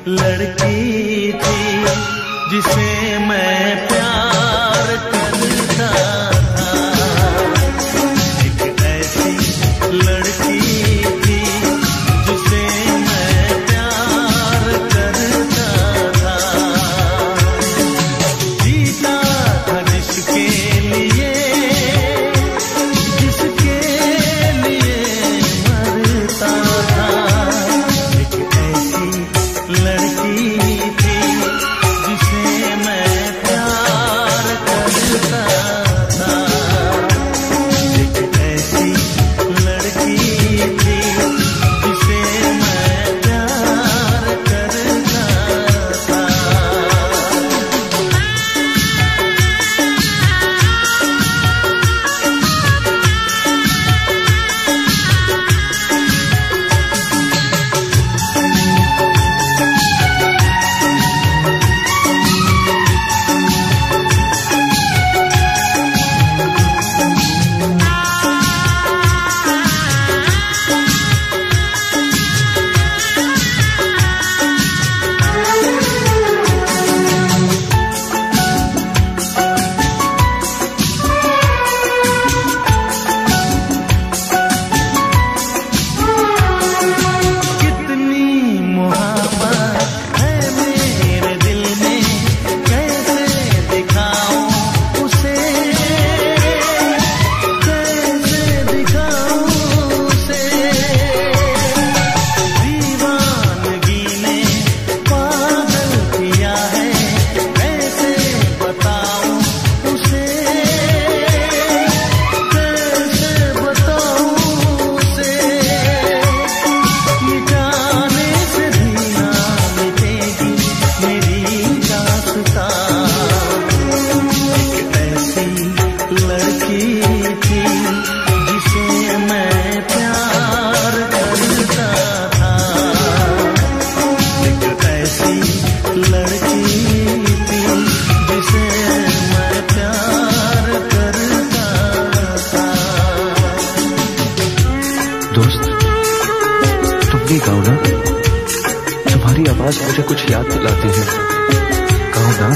लड़की थी जिसे मैं प्यार करता था। एक ऐसी लड़की थी जिसे मैं प्यार करता था। जीता था जिसके लिए, जिसके लिए मरता था। एक ऐसी लड़की थी जिसे मैं प्यार करता था। एक ऐसी लड़की थी जिसे मैं प्यार करता था। दोस्त, तुम भी गाओ ना, तुम्हारी आवाज मुझे कुछ याद दिलाती है। गाओ ना।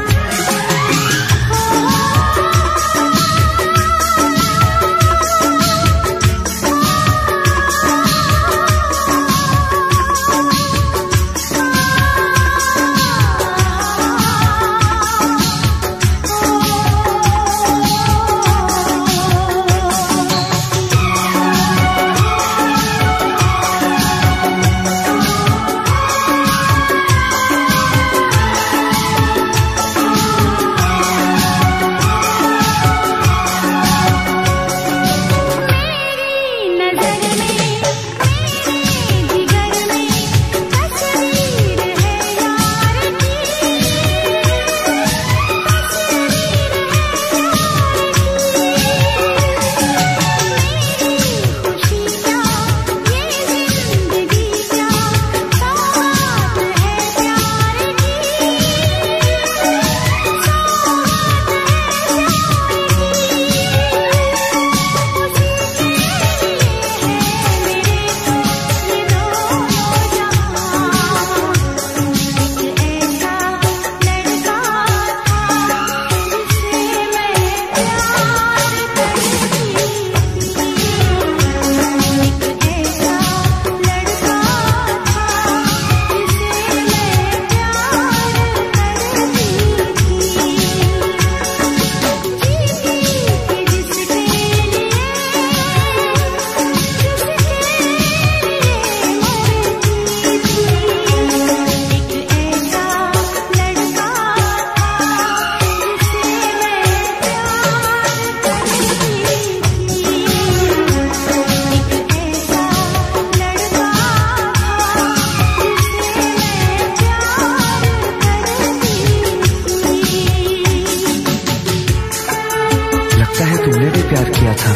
तुमने भी प्यार किया था।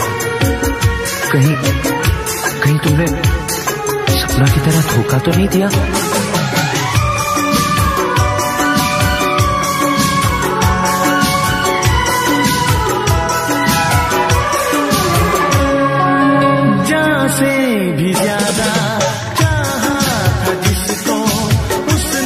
कहीं तुमने सपना की तरह धोखा तो नहीं दिया? जान से भी ज्यादा चाहा था जिसको, उस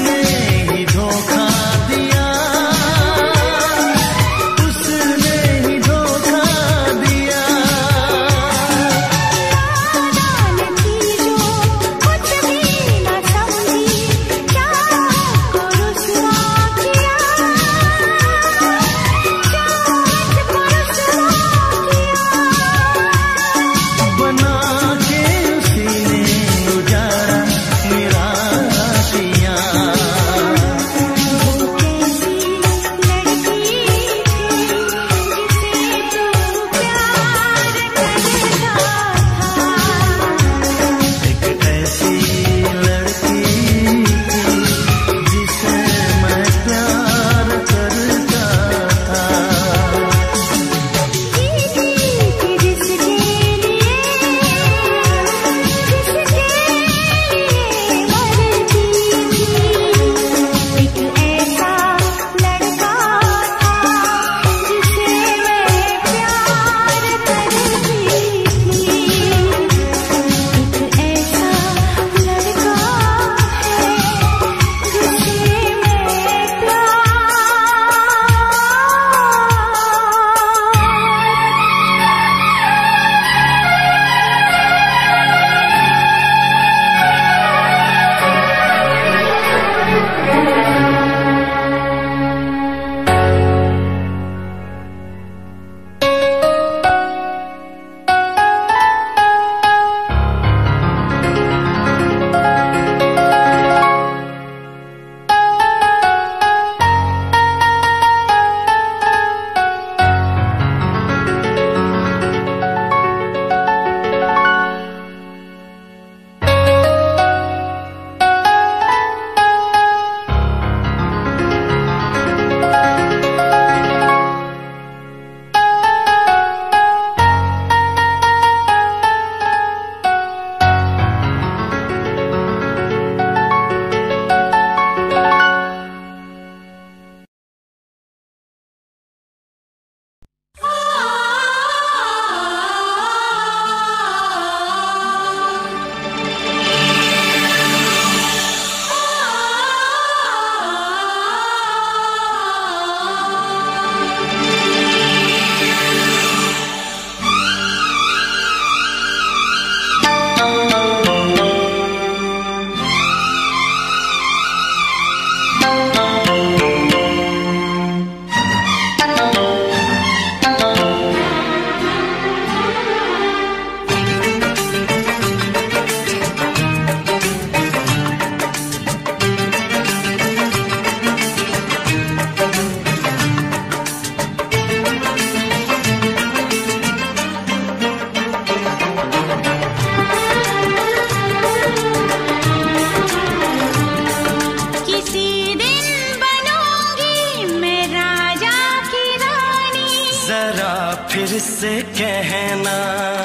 फिर से कहना।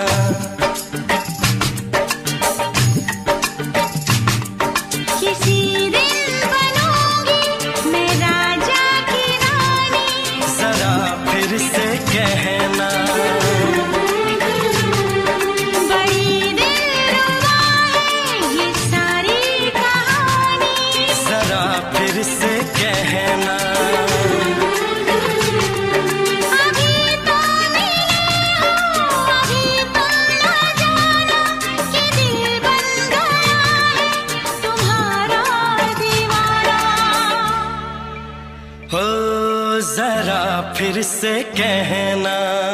किसी दिन बनूंगी मैं राजा की रानी, जरा फिर से कहना। बड़ी दिलरुबा है ये सारी कहानी, जरा फिर से कहना। अभी तो मिले हो, अभी तुम ना जाना कि दिल बन गया है तुम्हारा दीवाना। हो जरा फिर से कहना।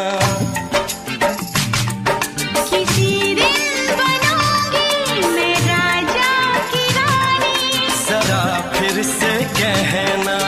किसी दिन बनूंगी मैं राजा की रानी, जरा फिर से कहना।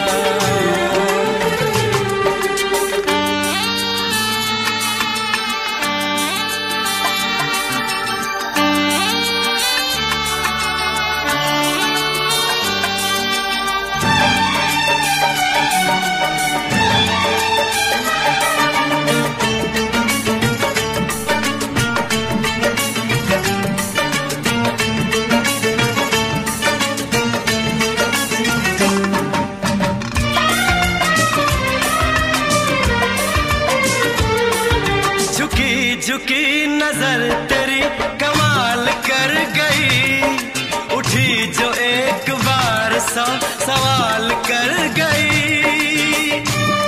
झुकी झुकी नजर तेरी कमाल कर गई, उठी जो एक बार 100 सवाल कर गई।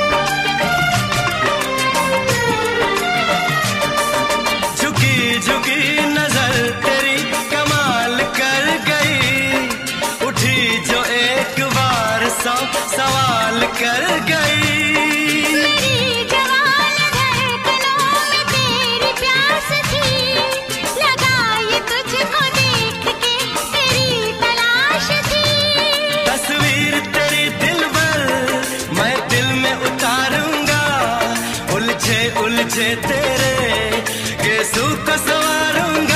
झुकी झुकी नजर तेरी कमाल कर गई, उठी जो एक बार 100 सवाल कर गई। मेरी जवान धड़कनों में तेरी प्यास थी, लगाई तुझको देख के तेरी तलाश थी। तस्वीर तेरी दिल भर मैं दिल में उतारूंगा, उलझे उलझे तेरे गेसू को संवारूंगा।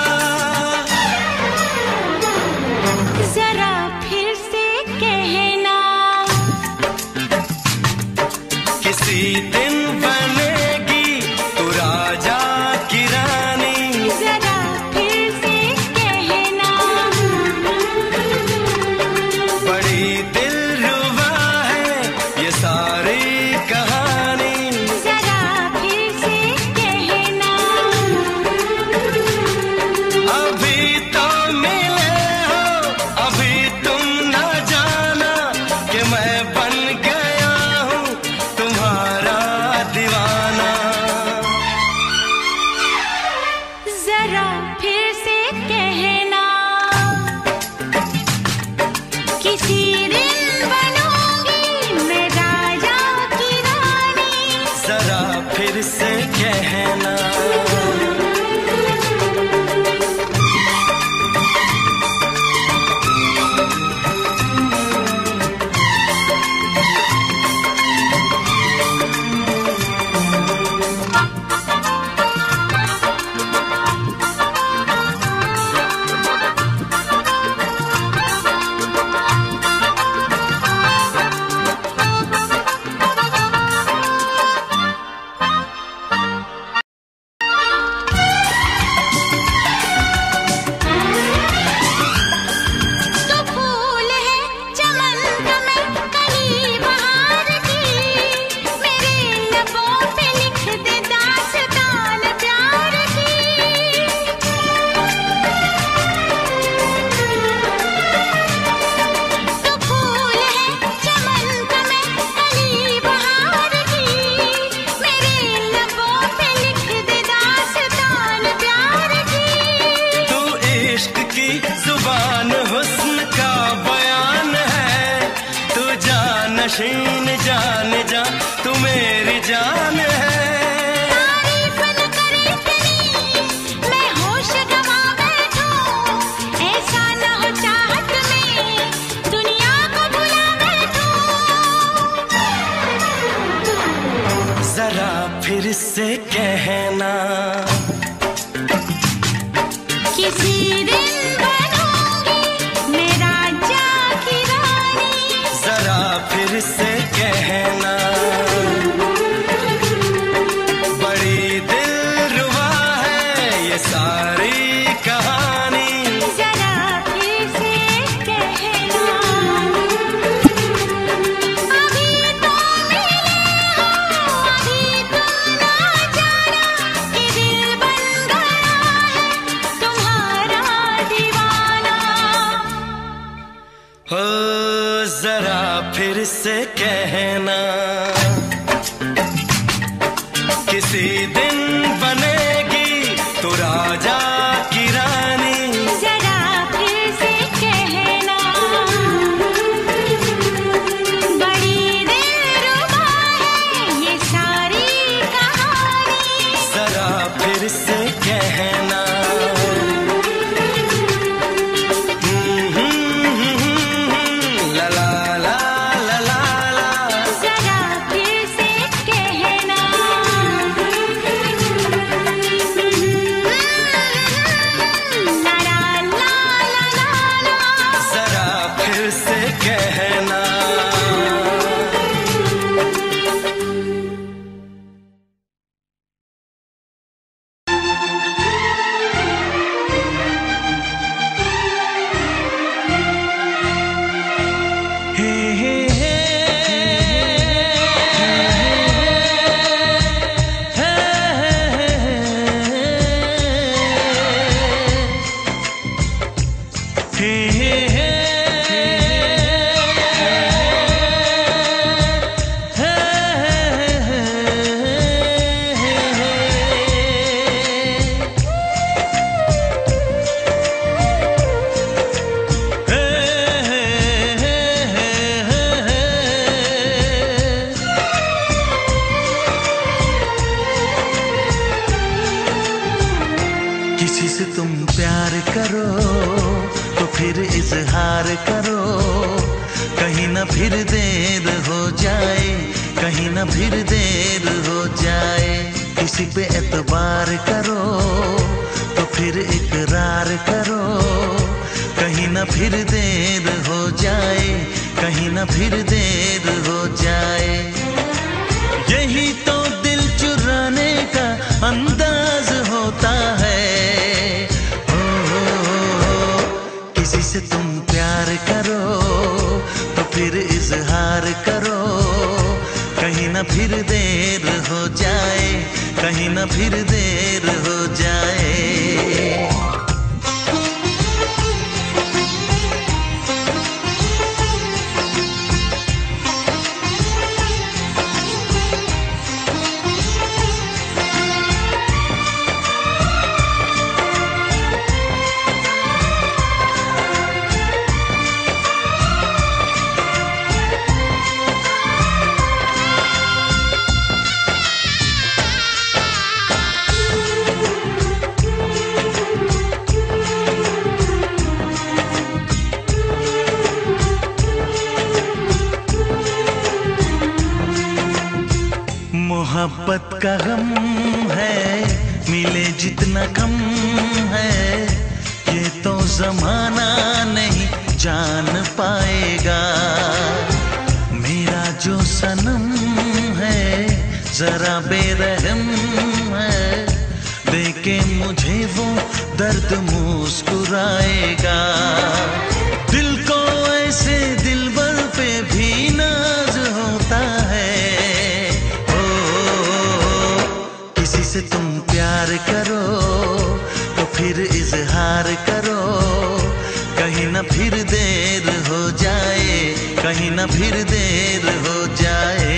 जरा फिर से कहना। किसी दिन बनेगी तू राजा की रानी, जरा फिर से कहना। बड़ी दिलरुबा है ये सारी कहानी। जरा फिर से कहना। अभी तो मिले हो, अभी तुम ना जाना कि मैं बन गया हूँ तुम्हारा दीवाना। जरा फिर से कहना। किसी दिन बनूंगी मैं राजा की रानी, जरा फिर से कहना। तो फूल है चमन का मैं कली बहार की, मेरे लबों पे लिख दे दास्तान प्यार की। तो फूल है चमन का मैं कली बहार की, मेरे लबों पे लिख दे दास्तान प्यार की। तू इश्क की जुबान हुस्न का बयान है, तू जानशीन जान जा तू मेरी जान है। तारीफ न करे इतनी मैं होश गवा बैठूं, ऐसा न हो चाहत में दुनिया को भुला बैठूं। जरा फिर से कहना। किसी दिन बनूंगी मैं राजा की रानी, जरा फिर से कहना। बड़ी जरा फिर से कहना, किसी दिन बनेगी तू राजा की रानी। जरा फिर से कहना, बड़ी दिलरुबा है ये सारी कहानी। जरा फिर से कहना, किसी से तुम प्यार करो तो फिर इजहार करो, कहीं ना फिर देर हो जाए, कहीं ना फिर देर हो जाए। किसी पे एतबार करो तो फिर इकरार करो, कहीं ना फिर देर हो जाए, कहीं ना फिर देर हो जाए। यही तो दिल चुराने का अंदाज होता है। किसी से तुम प्यार करो तो फिर इजहार करो, कहीं ना फिर देर हो जाए, कहीं ना फिर देर हो जाए। मोहब्बत का गम है, मिले जितना कम है, ये तो जमाना नहीं जान पाएगा। मेरा जो सनम है जरा बेरहम है, देखे मुझे वो दर्द मुस्कुराएगा। दिल को ऐसे दिलबर पे भी नाज होता है। किसी से तुम प्यार करो तो फिर इजहार करो, कहीं ना फिर देर हो जाए, कहीं ना फिर देर हो जाए।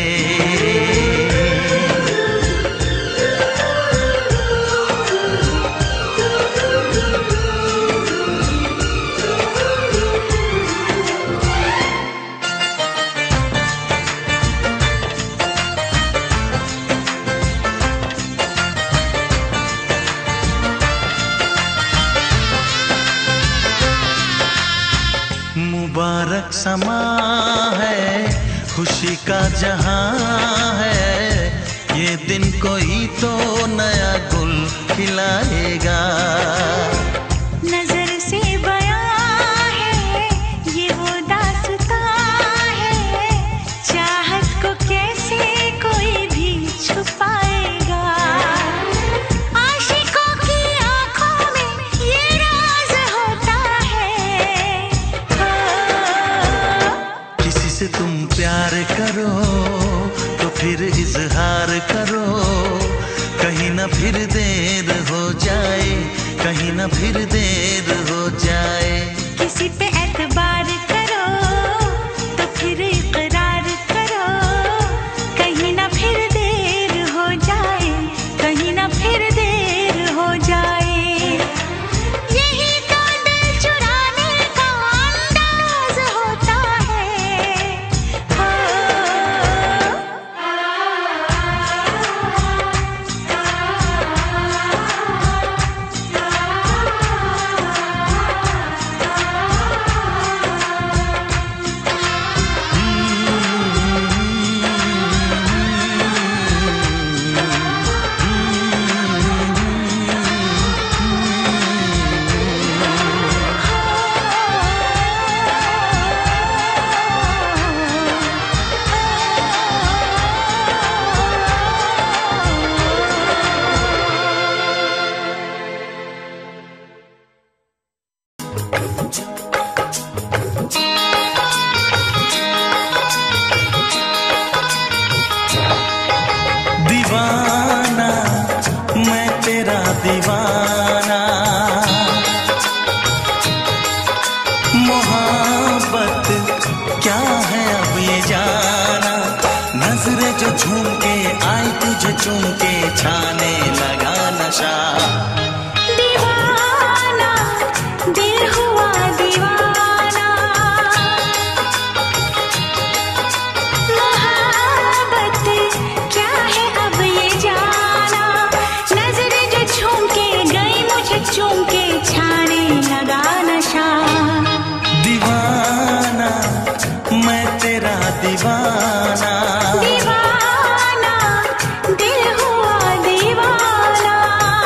मुबारक समा है, खुशी का जहां है, ये दिन कोई तो नया गुल खिलाएगा। नजर से बयां है ये वो दास्तां है, चाहत को कैसे कोई भी छुपाएगा। आशिकों की आंखों में ये राज होता है। किसी से तुम प्यार करो तो फिर इजहार करो, कहीं ना फिर देर हो जाए, कहीं ना फिर देर हो जाए। किसी पे एतबार करो तो जो झूम के आई तुझे चूम के छाने लगा नशा। दीवाना दिल हुआ दीवाना, मोहब्बत क्या है अब ये जाना। नजरें जो झूम के गई मुझे चूम के छाने लगा नशा। दीवाना मैं तेरा दीवाना, दीवाना दिल हुआ दीवाना।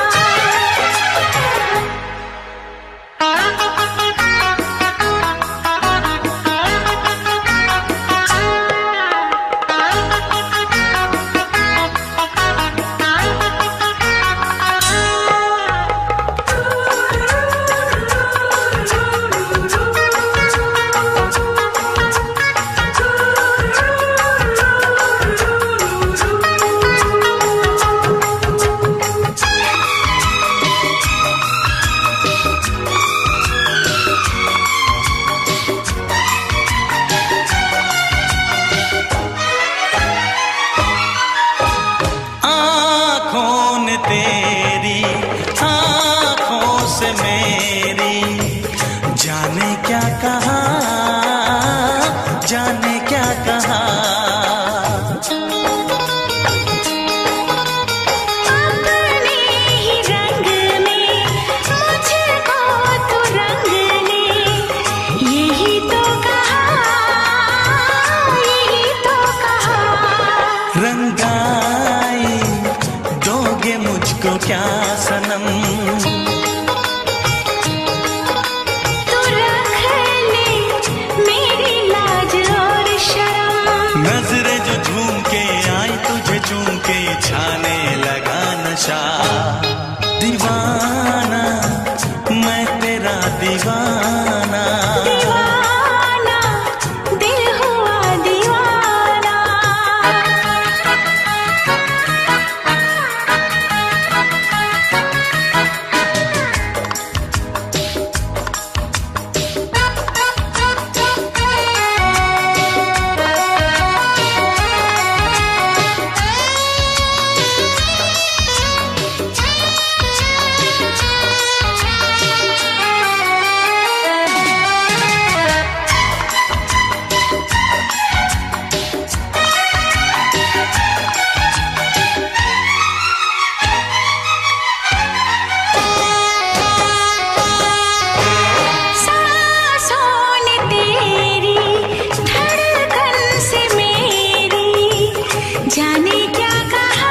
आँखों ने तेरी आँखों से मेरी जाने क्या कहा, जाने क्या कहा। अपने ही रंग में मुझको तो रंग ने यही तो कहा, यही तो कहा। रंगाई दोगे मुझको क्या सनम, तू रख ले मेरी लाज और शर्म। नजरें जो झूम के आई तुझे चूम के छाने लगा नशा। दीवाना मैं तेरा दीवाना, दीवाना दिल हुआ दीवाना। सांसों ने तेरी धड़कन से मेरी जाने क्या कहा,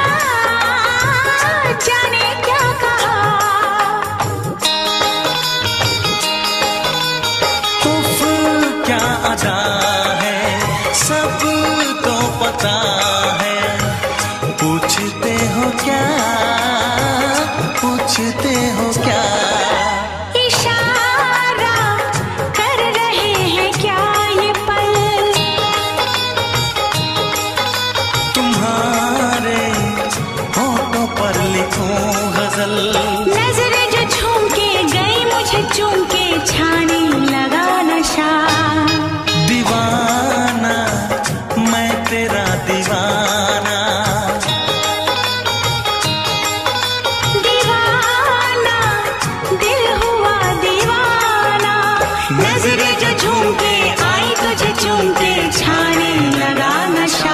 जाने क्या कहा। उफ क्या अदा है सबको पता है। पूछते हो क्या, पूछते हो क्या। इशारा कर रहे हैं क्या ये पल, तुम्हारे होठों पर लिखूं गजल। नजरें जो झूम के गई मुझे चूम के छाने लगा नशा। दीवाना मैं तेरा दीवाना, दीवाना दिल हुआ दीवाना। नजरें जो झूम के आई तुझे चूम के छाने लगा नशा।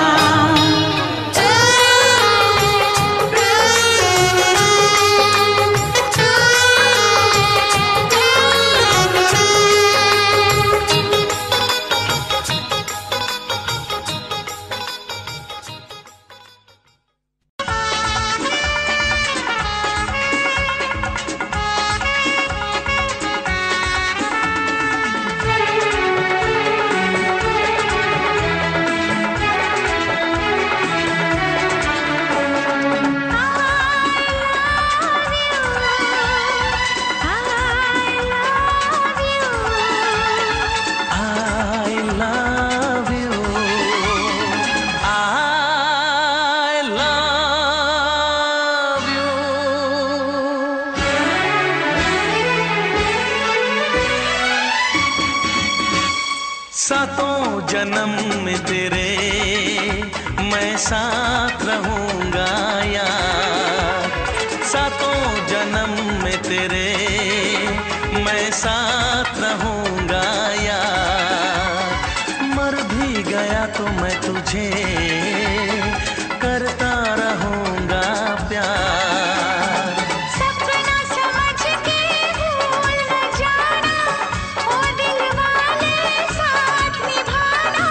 सातों जन्म में तेरे मैं साथ रहूंगा यार। सातों जन्म में तेरे मैं साथ रहूंगा यार। मर भी गया तो मैं तुझे करता रहूंगा प्यार। सपना समझ के भूल न जाना, ओ दिल वाले साथ निभाना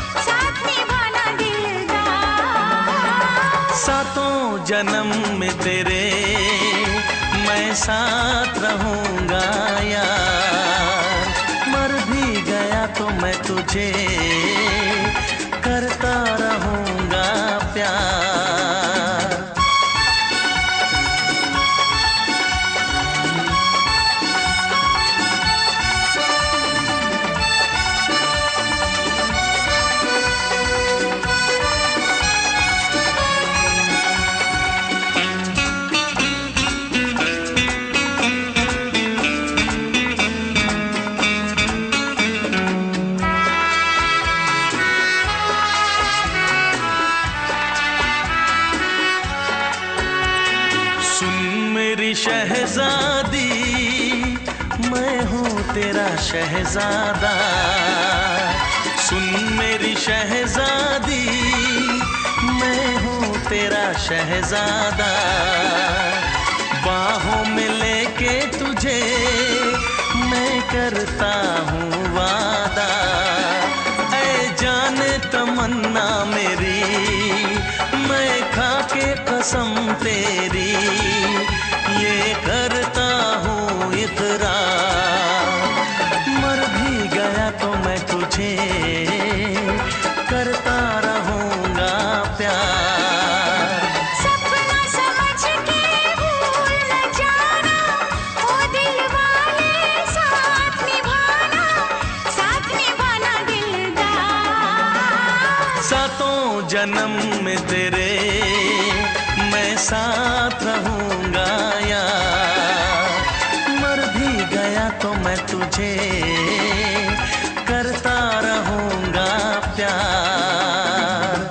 दिलदार। सातों जन्म में तेरे मैं साथ रहूंगा यार। मर भी गया तो मैं तुझे करता रहूंगा प्यार। शहजादी मैं हूँ तेरा शहजादा। सुन मेरी शहजादी मैं हूँ तेरा शहजादा। बाहों में लेके तुझे मैं करता हूँ वादा। ऐ जाने तमन्ना मेरी मैं खा के कसम तेरी ये करता हूँ इकरार। मर भी गया तो मैं तुझे करता रहूंगा प्यार। सपना समझ के भूल न जाना, ओ दिल वाले साथ निभाना दिलदार। सातों जन्म में तेरे मैं साथ रहूंगा यार। मर भी गया तो मैं तुझे करता रहूंगा प्यार।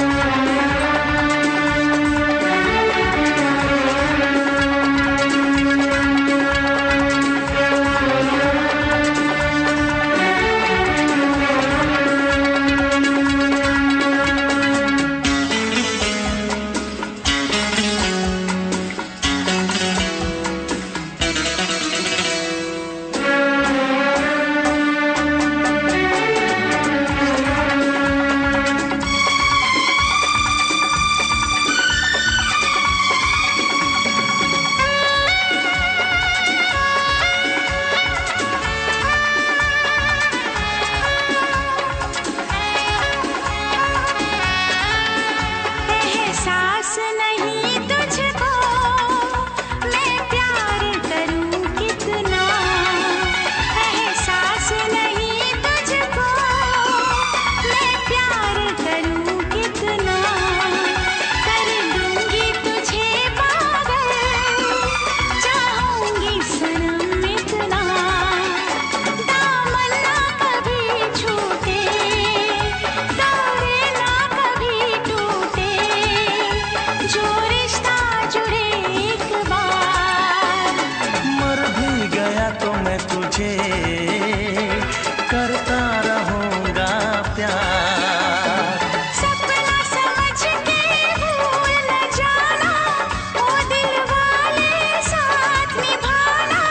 करता रहूंगा प्यार। सपना समझ के भूल न जाना, ओ दिल वाले साथ निभाना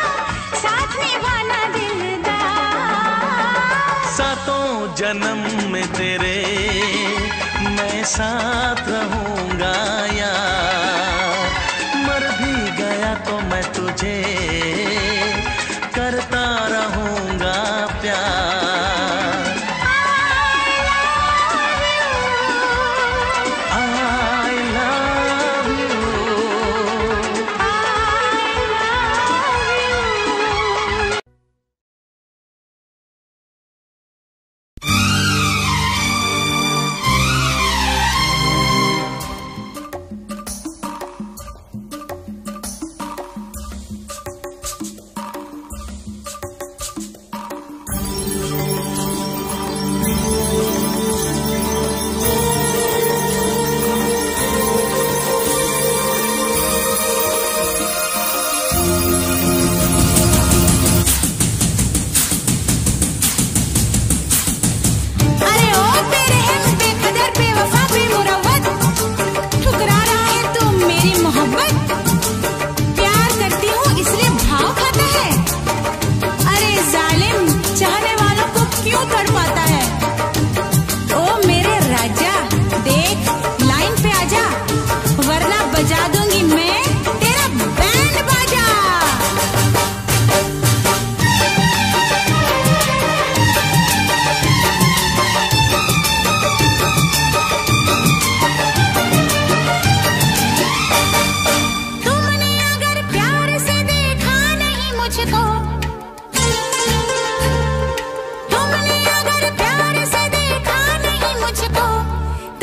दिलदार। सातों जन्म में तेरे मैं साथ रहूंगा यार। मर भी गया तो मैं तुझे करता रहूंगा प्यार। I love you।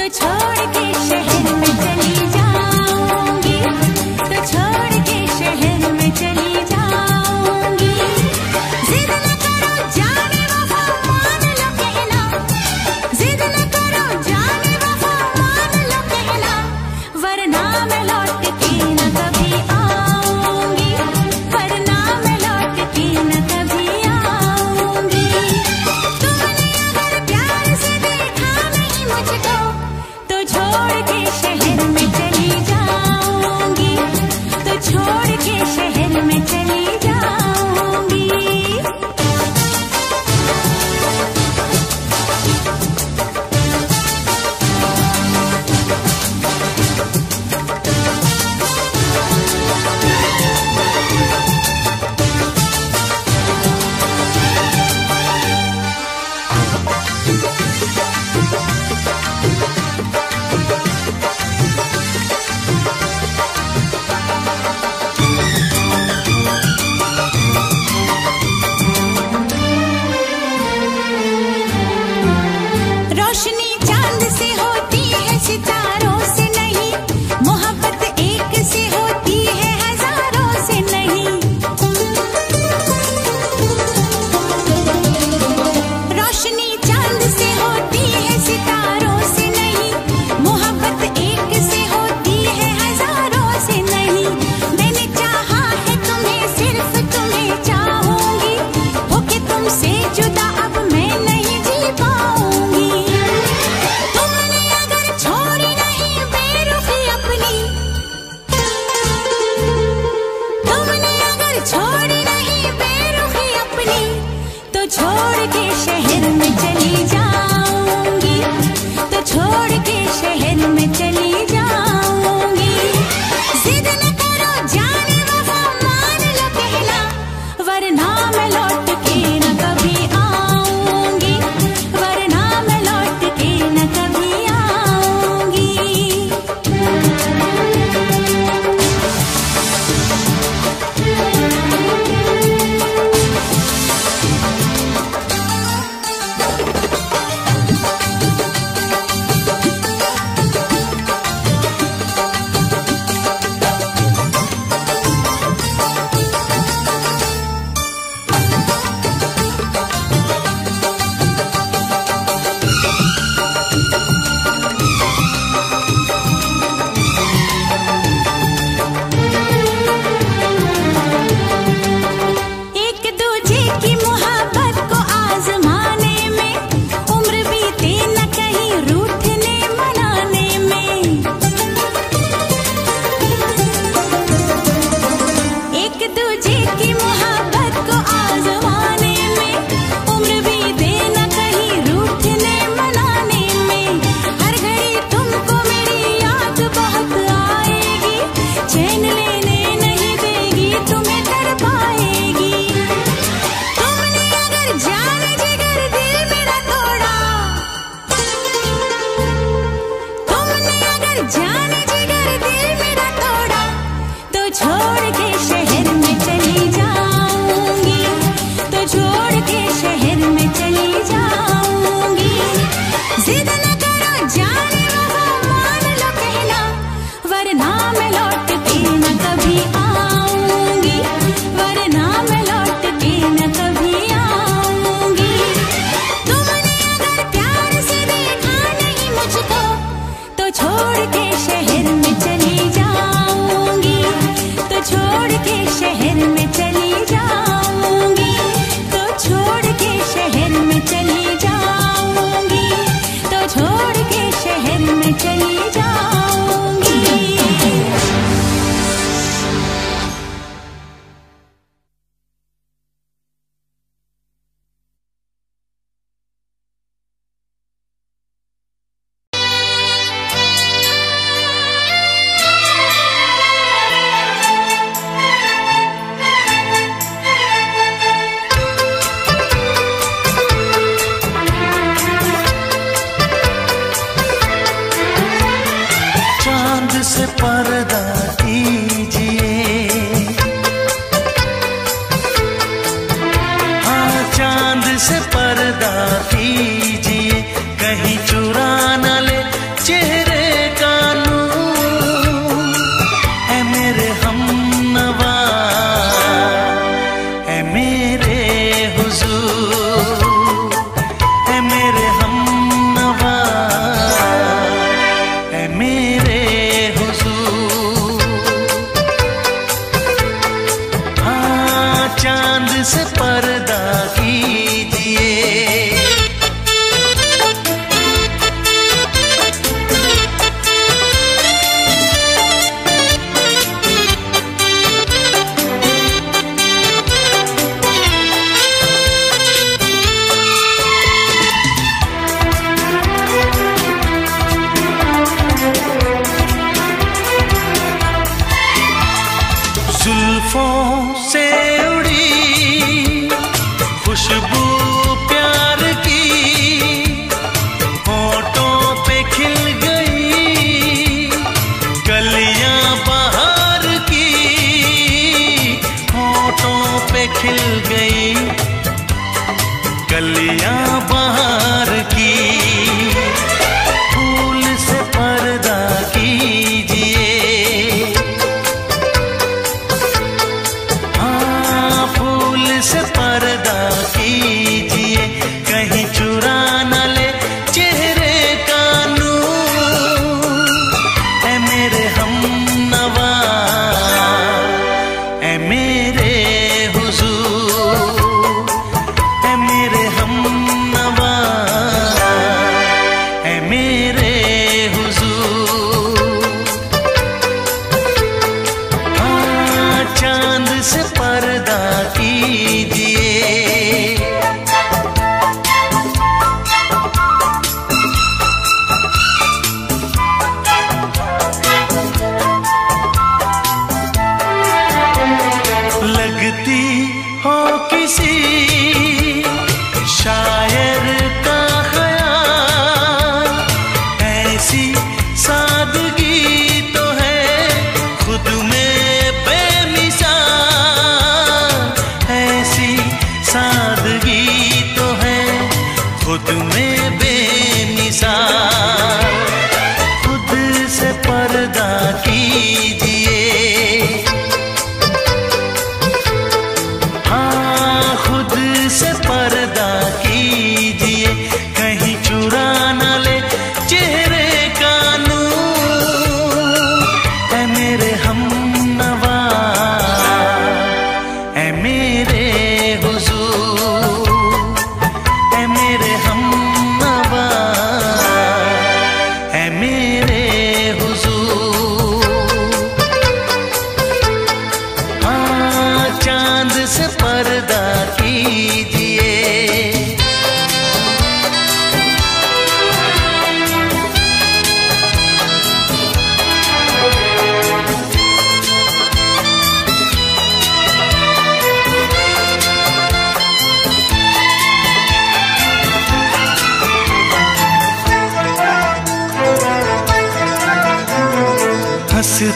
से पर्दा कीजिए, कहीं चुरा न ले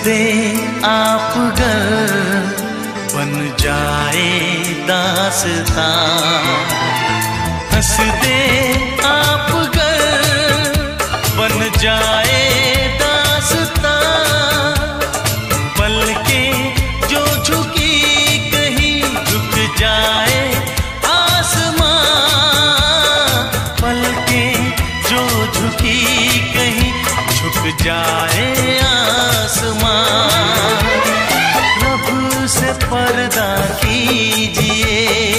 दे आप गर बन जाए दास्तां, हंस दे आप गर बन जाए दास्तां, पलकें जो झुकी कहीं झुक जाए आसमां, पलकें जो झुकी कहीं झुक जाए आसमां। रब से पर्दा कीजिए,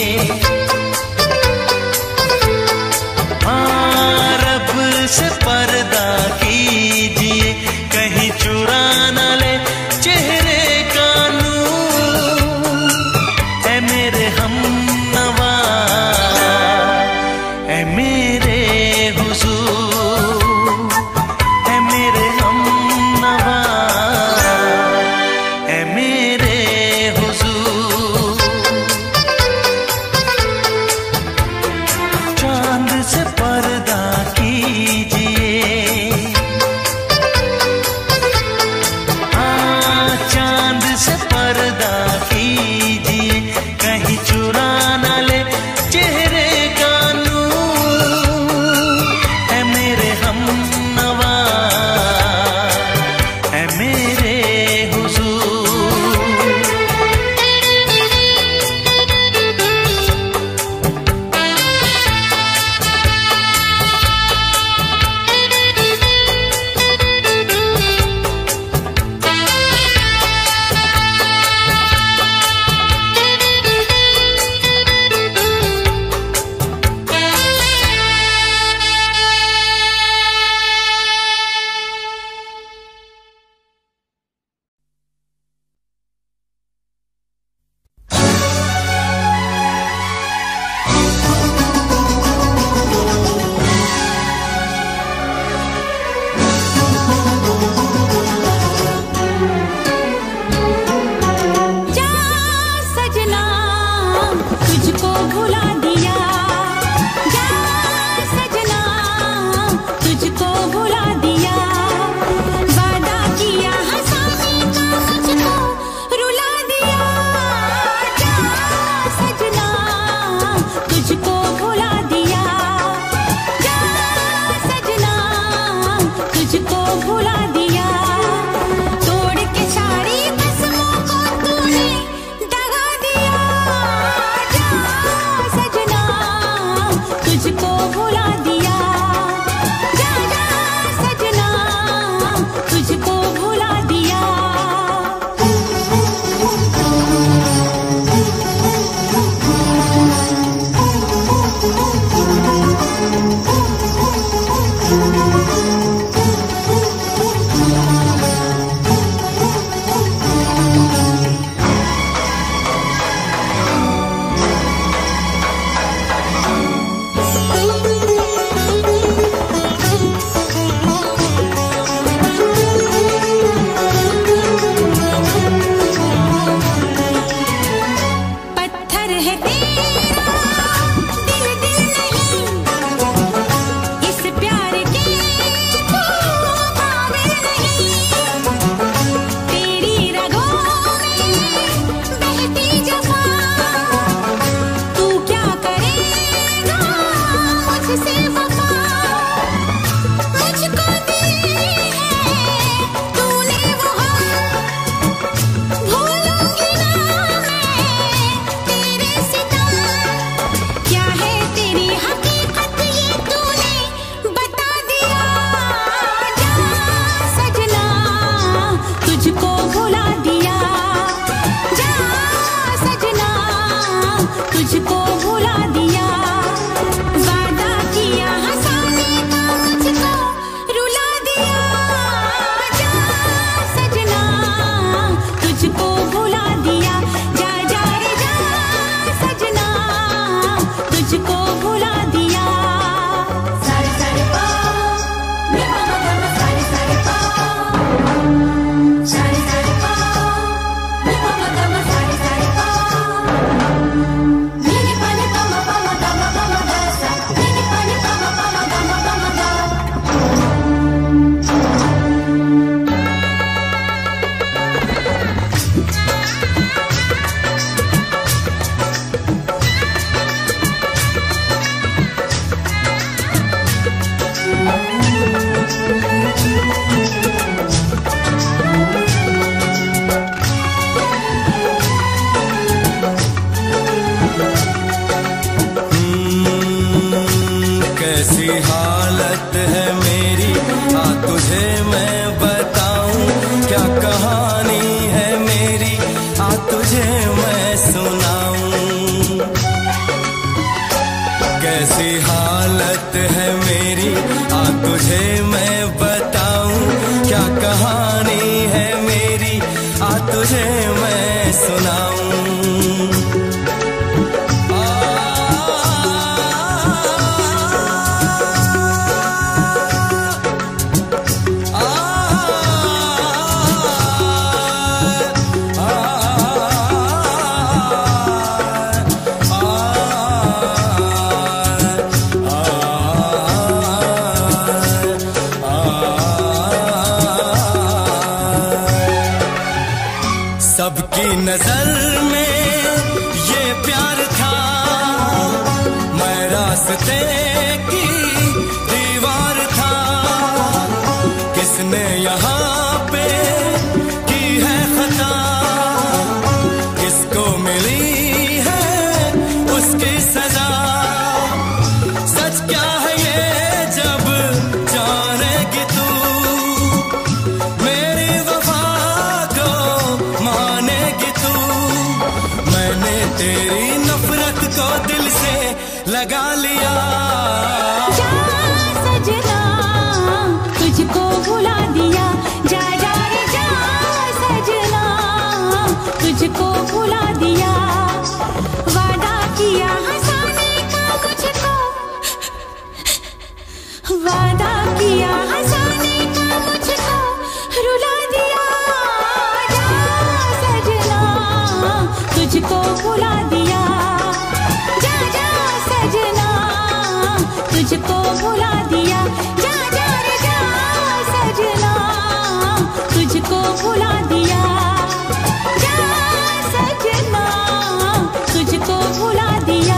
हाँ रब से पर्दा कीजिए, कहीं चुरा न ले चेहरे का नूर। ऐ मेरे हमनवा, ऐ मेरे हुजूर, ऐ मेरे हमनवा, ऐ मेरे हुजूर। चांद से पर्दा कीजिए, हाँ चांद से पर्दा कीजिए, कहीं चुरा न ले चेहरे का नूर। ऐ मेरे हमनवा, ऐ मेरे हुजूर। जा सजना तुझको भुला दिया, जा सजना तुझको भुला दिया, वादा किया हंसाने का मुझको रुला दिया। जा सजना तुझको भुला दिया, जा सजना तुझको भुला दिया। तोड़ के सारी कसमों को तूने दगा दिया। जा सजना तुझको भुला दिया, जा जा सजना तुझको भुला दिया। पत्थर है तेरा दिल दिल नहीं, इस प्यार के तू तुझे मैं बताऊं क्या कहानी है मेरी, आ तुझे मैं सुनाऊं। सबकी नजर में ये प्यार था, मैं रास्ते की दीवार था। किसने यहाँ पे की है खता, किसको मिली है उसकी सजा। सच क्या है ये जब जानेगी तू, मेरी वफा को मानेगी तू। मैंने तेरी नफरत को दिल से लगा लिया। जा सजना तुझको भुला दिया, जा जा रे जा सजना तुझको भुला दिया। वादा किया हंसाने का मुझको, वादा किया हंसाने का मुझको रुला दिया। जा सजना तुझको भुला दिया, जा जा सजना तुझको भुला दिया। जा जा रे जा सजना तुझको भुला दिया, जा सजना तुझको भुला दिया।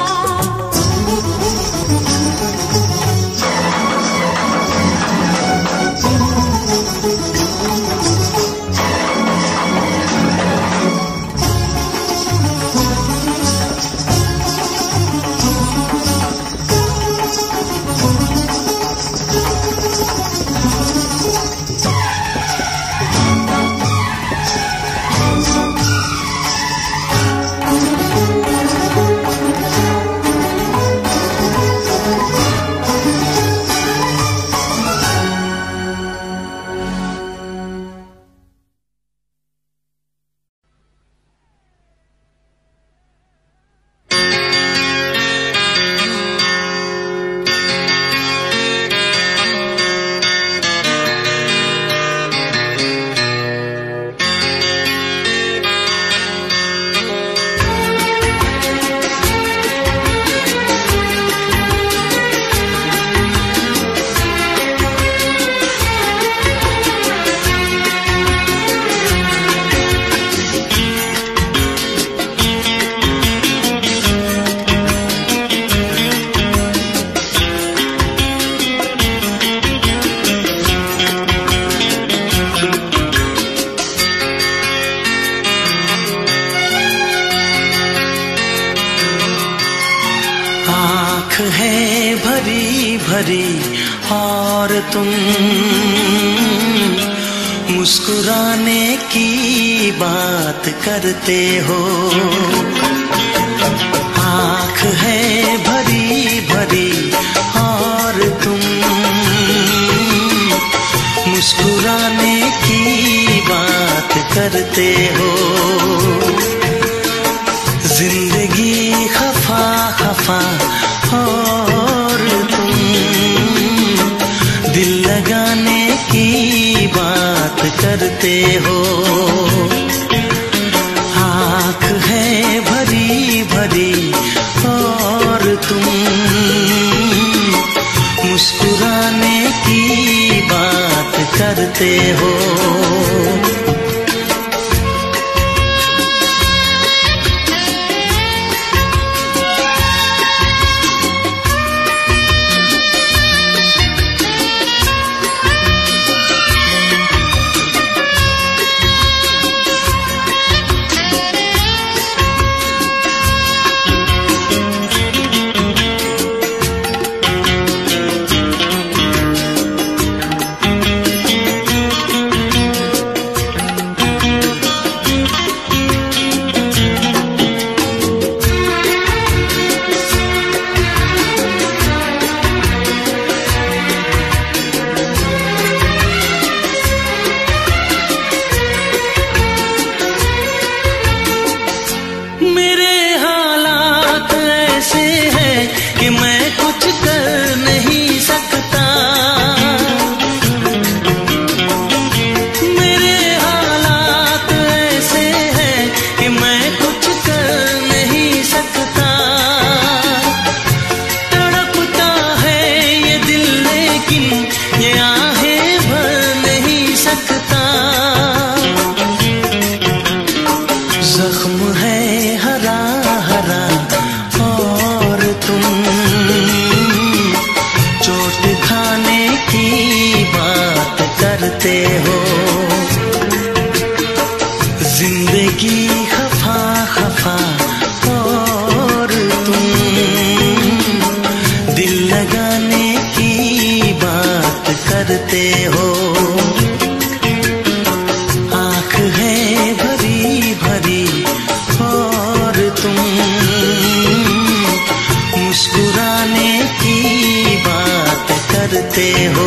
है भरी भरी और तुम मुस्कुराने की बात करते हो। आँख है भरी भरी और तुम मुस्कुराने की बात करते हो। जिंदगी खफा खफा और तुम दिल लगाने की बात करते हो। आँख है भरी भरी और तुम मुस्कुराने की बात करते हो। आहें भर नहीं सकता। जख्म है हरा हरा और तुम चोट खाने की बात करते हो। जिंदगी खफा खफा और तुम दिल लगाने की बात करते हो। आँख है भरी भरी और तुम मुस्कुराने की बात करते हो।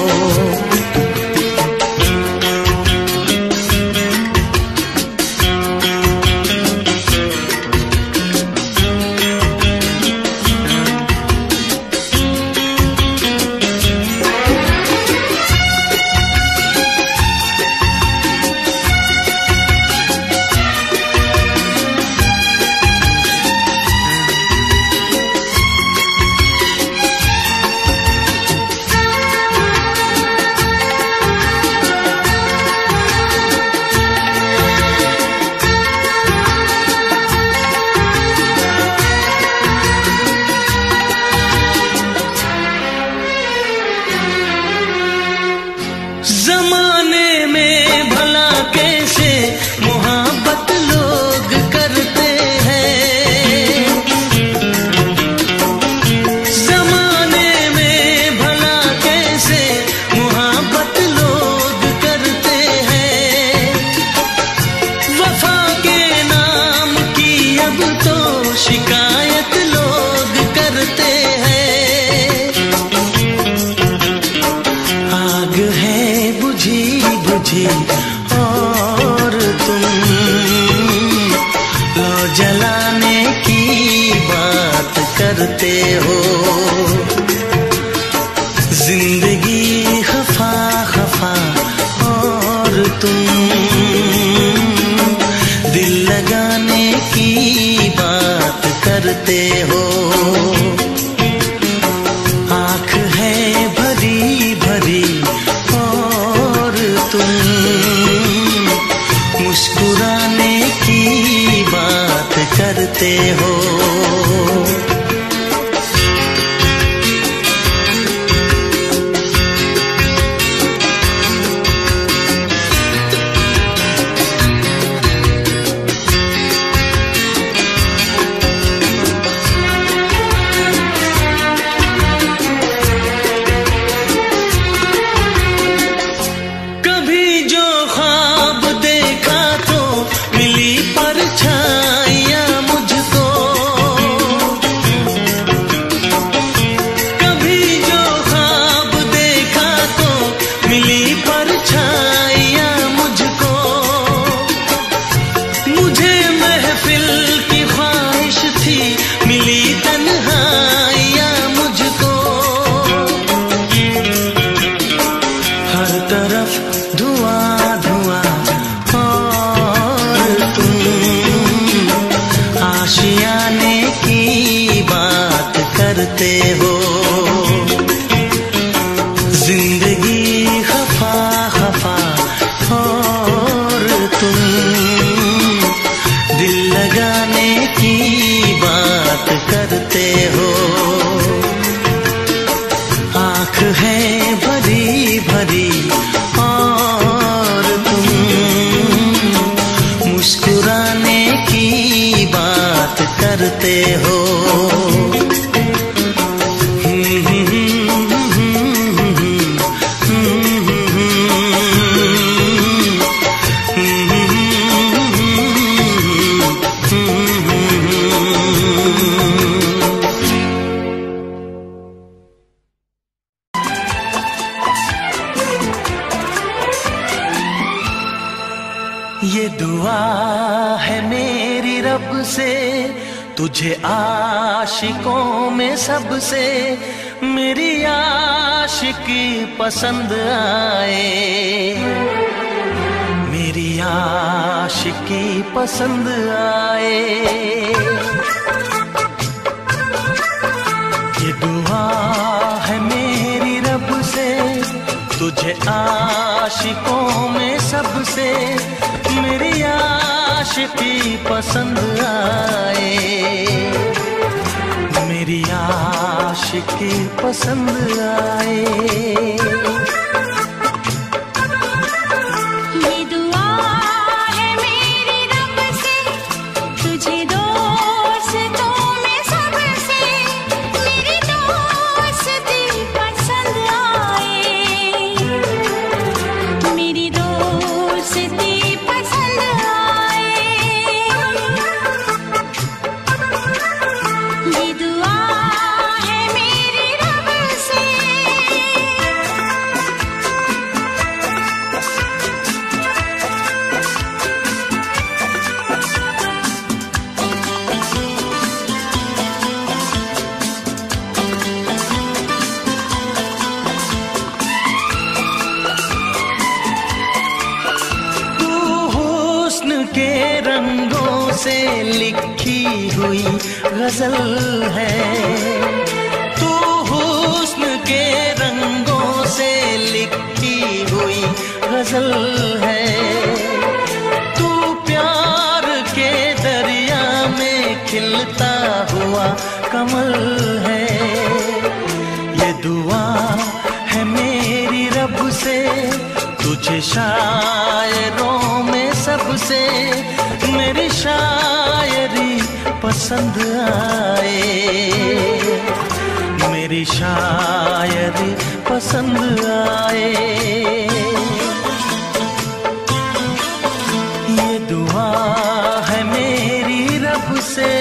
जमाने में भला कैसे मोहब्बत लोग करते हैं। जमाने में भला कैसे मोहब्बत लोग करते हैं। वफा के नाम की अब तो शिकायत लोग करते हैं। आग है बुझी बुझी और तुम लो जलाने की बात करते हो। जिंदगी खफा खफा और तुम दिल लगाने की बात करते हो। आँख है भरी भरी और तुम मुस्कुराने की बात करते हो। कभी जो ख्वाब देखा तो मिली परछाइयाँ मुझको। कभी जो ख्वाब देखा तो मिली परछाइयाँ मुझको। मुझे महफिल की ख्वाहिश थी मिली तन्हाइयाँ मुझको। हर तरफ धुआं धुआं और तुम आशियाने की बात करते हो। जिंदगी खफा खफा और तुम दिल लगाने की बात करते हो। आँख है भरी भरी और तुम मुस्कुराने की बात करते हो। ये दुआ है मेरी रब से तुझे आशिकों में सबसे मेरी आशिकी पसंद आए। मेरी आशिकी पसंद आए। ये दुआ है मेरी रब से तुझे आशिकों में सबसे मेरी आशिकी पसंद आए, मेरी आशिकी पसंद आए। के रंगों से लिखी हुई गजल है, तू हुस्न के रंगों से लिखी हुई गजल है, तू प्यार के दरिया में खिलता हुआ कमल है। ये दुआ है मेरी रब से तुझे शायरों में सबसे मेरी शायरी पसंद आए, मेरी शायरी पसंद आए। ये दुआ है मेरी रब से।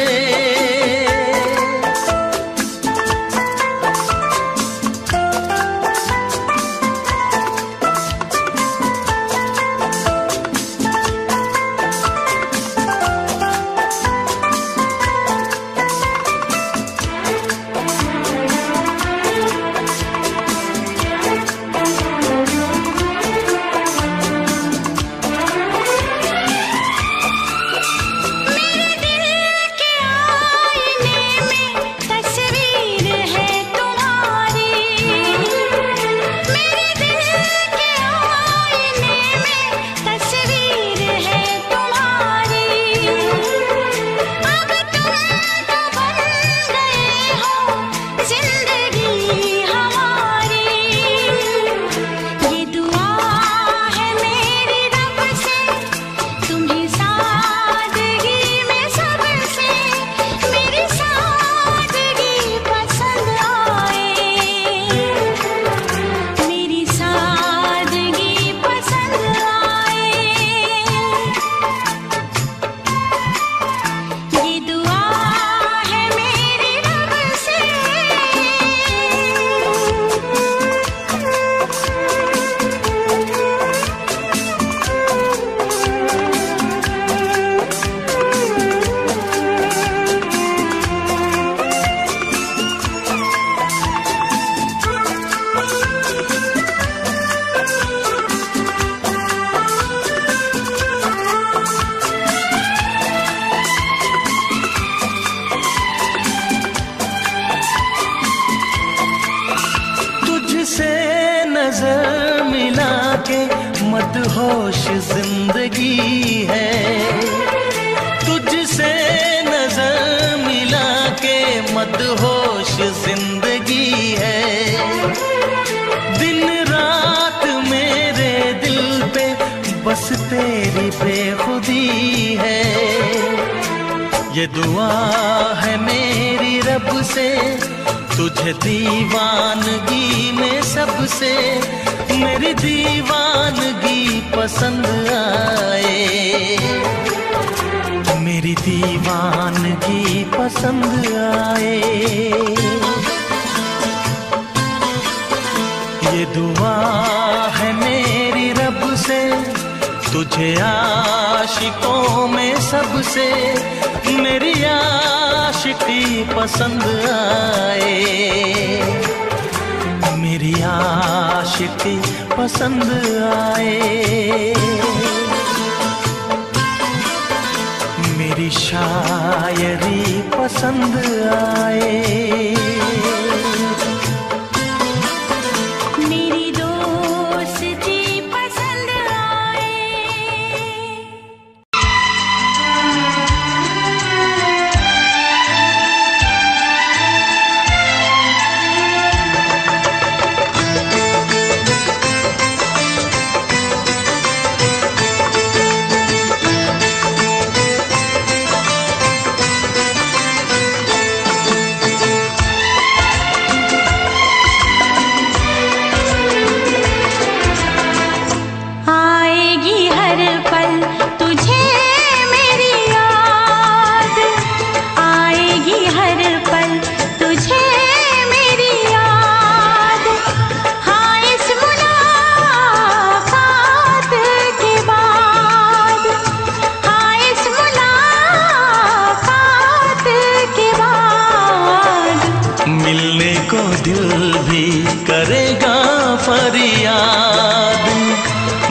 नजर मिला के मदहोश जिंदगी है, तुझसे नजर मिला के मदहोश जिंदगी है। दिन रात मेरे दिल पे बस तेरी बेखुदी है। ये दुआ है मेरी रब से तुझे दीवानगी में सबसे मेरी दीवानगी पसंद आए, मेरी दीवानगी पसंद आए। ये दुआ है मेरी रब से तुझे आशिकों में सबसे मेरी आशिकी पसंद आए, मेरी आशिकी पसंद आए। मेरी शायरी पसंद आए। मेरी दोस्ती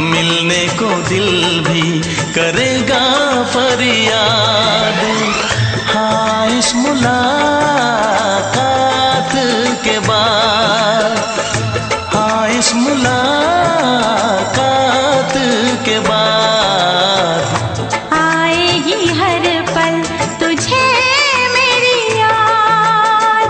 मिलने को दिल भी करेगा फरियाद। हाँ, इस मुलाकात के बाद, हाँ इस मुलाकात के बाद आएगी हर पल तुझे मेरी याद।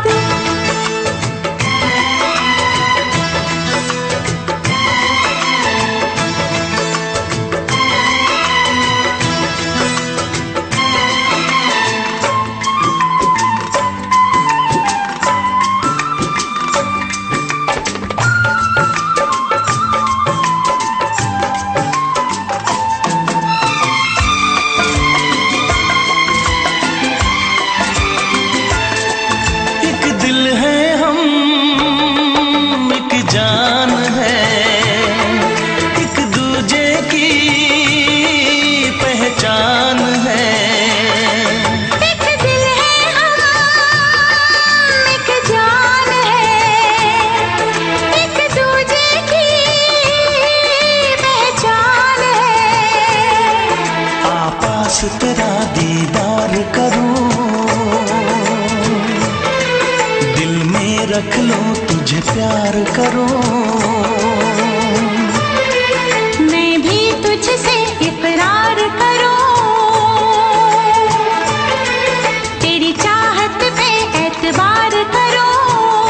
जान है, एक दूजे की पहचान है। एक दिल है हम, एक जान है, एक दूजे की पहचान है। आपास तेरा दीदार करूं, दिल में रख लो तुझे प्यार करूं। मैं भी तुझसे इकरार करूं, तेरी चाहत पे एतबार करूं,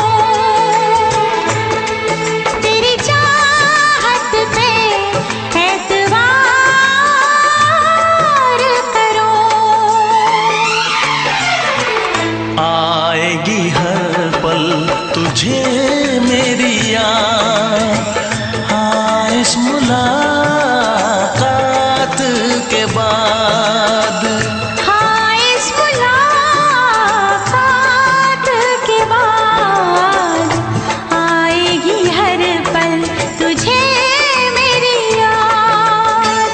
तेरी चाहत पे एतबार करूं। आएगी हर पल तुझे मेरी याद। हाँ, इस मुलाकात के बाद, हाँ इस मुलाकात के बाद आएगी हर पल तुझे मेरी याद।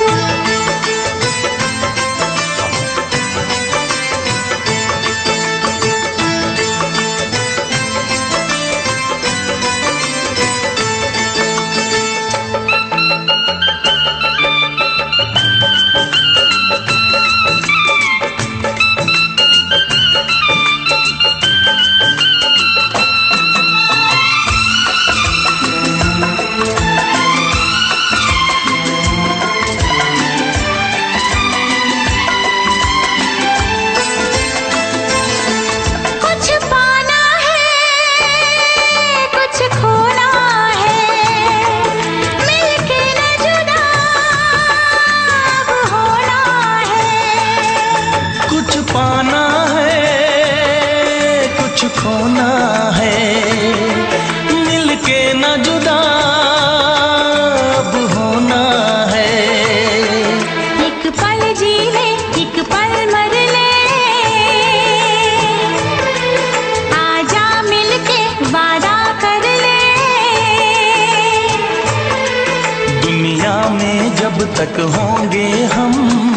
कुछ पाना है, कुछ खोना है, मिलके न जुदा अब होना है। कुछ पाना है, कुछ खोना है, मिलके न जुदा अब होना है। एक पल जी ले, एक पल मर ले, आजा मिलके वादा कर ले। दुनिया में जब तक होंगे हम,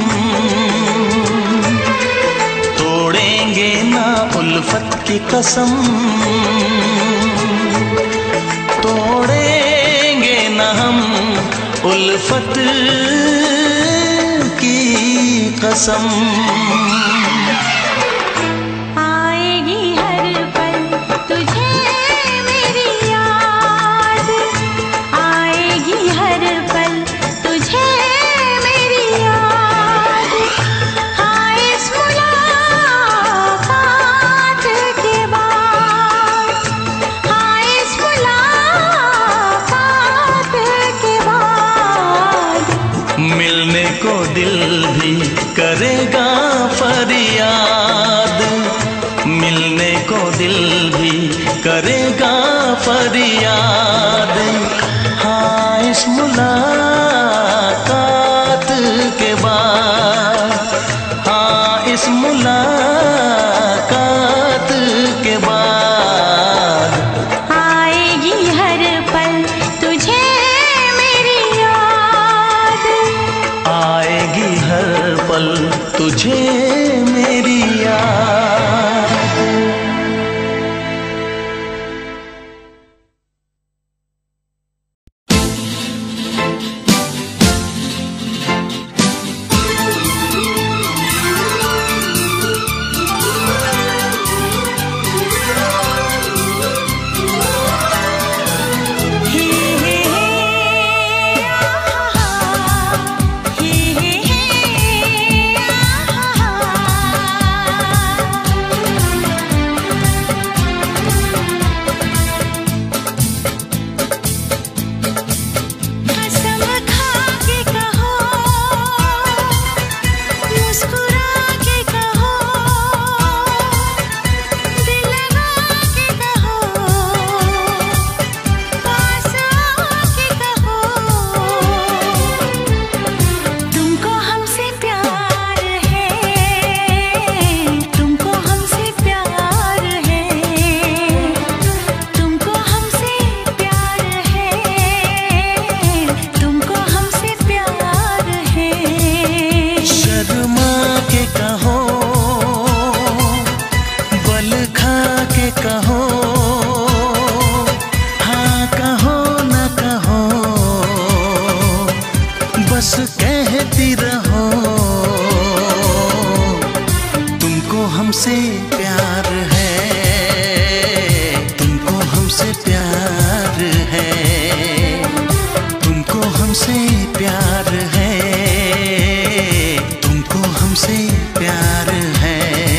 तोड़ेंगे ना उल्फत की कसम, तोड़ेंगे ना हम उल्फत की कसम। आएगी हर पल तुझे मेरी याद, आएगी हर पल तुझे मेरी याद। हाँ इस मुलाकात के बाद, हाँ इस मुलाकात के बाद मिलने को दिल भी करेगा फरियाद। मिलने को दिल भी करेगा फरियाद। हाँ, इस मुलाकात के बाद, हाँ इस मुलाकात के बाद आएगी हर पल तुझे मेरी याद, आएगी हर पल तुझे मेरी याद। बस कहती रहो तुमको हमसे प्यार है, तुमको हमसे प्यार है, तुमको हमसे प्यार है, तुमको हमसे प्यार है।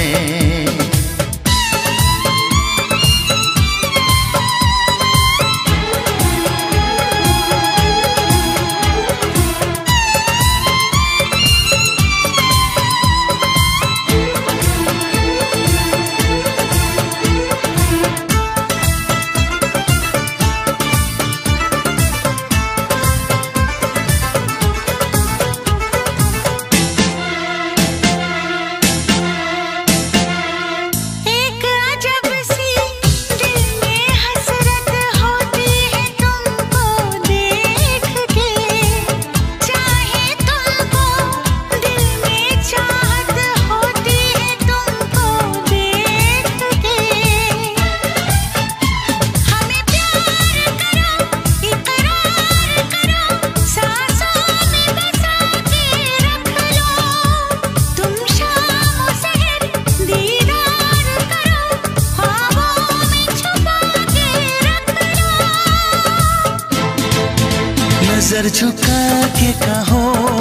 नजर झुका के कहो,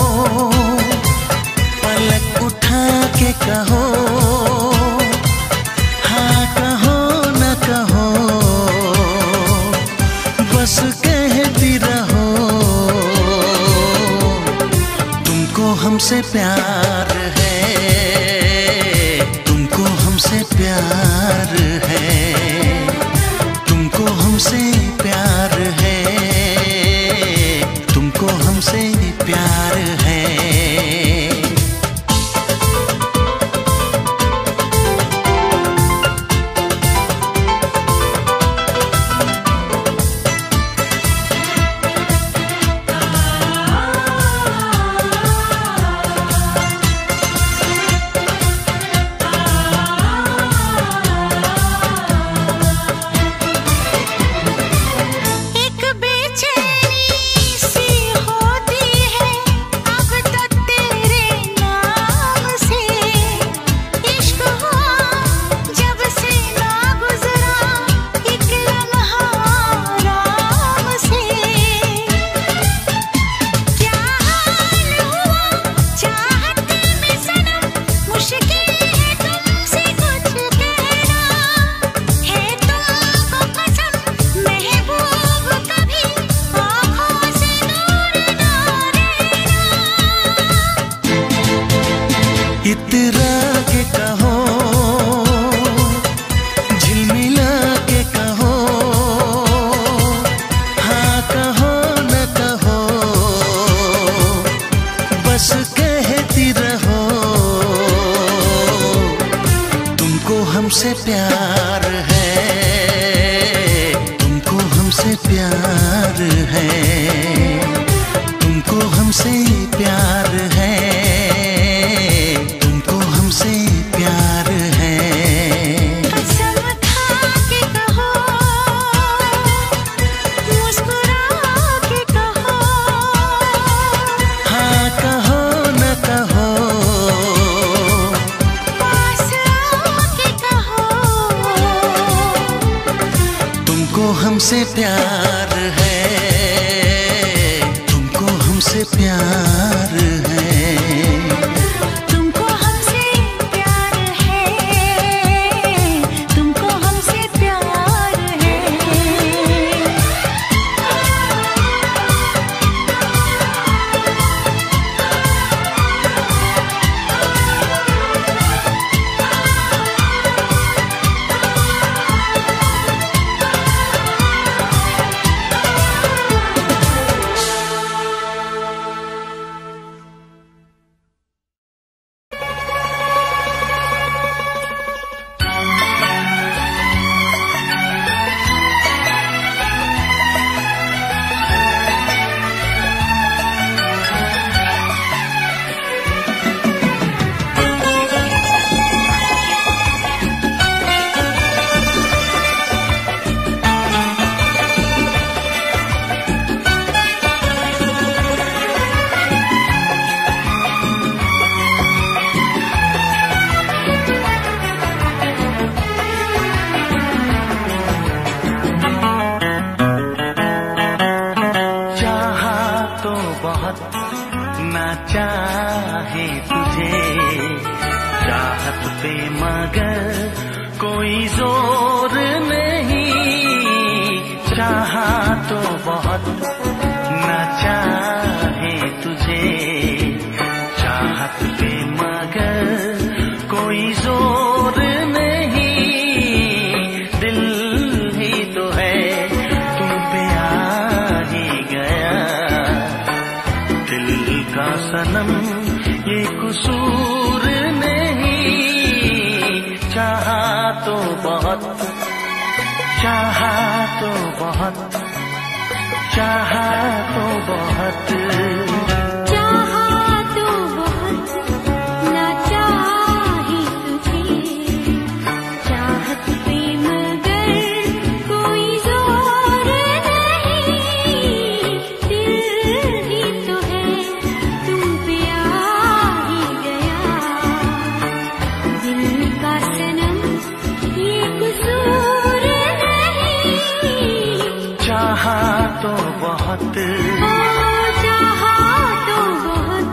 पलक उठा के कहो, हाँ कहो न कहो, बस कहती रहो तुमको हमसे प्यार है, तुमको हमसे प्यार है, तुमको हमसे प्यार है, तुमको हमसे प्यार है। इतरा के कहो, झिलमिला के कहो, हाँ कहो न कहो, बस कहती रहो तुमको हमसे प्यार है, तुमको हमसे प्यार है, तुमको हमसे प्यार है, तुमको हमसे प्यार है। कसम खा के कहो, मुस्कुरा के कहो, हाँ कहो न कहो, पास आके कहो, तुमको हमसे प्यार है, तुमको हमसे प्यार है। तुमको हमसे प्यार है, तुमको हमसे प्यार है। बहुत ना चाहे तुझे, चाहत पे मगर कोई जोर नहीं, चाहा तो बहुत ना चाहे तुझे, चाहत पे मगर कोई जोर नहीं, दिल ही तो है तुम पे आ ही गया, दिल का सनम ये कसूर नहीं, चाहा तो बहुत, चाहा तो बहुत, चाहा तो बहुत, चाहा तो बहुत ना चाहे तुझे, चाहत पे मगर कोई जोर नहीं, दिल ही तो है तुम पे आ ही गया, दिल का सनम ये कसूर नहीं, चाहा तो बहुत, चाहा तो बहुत।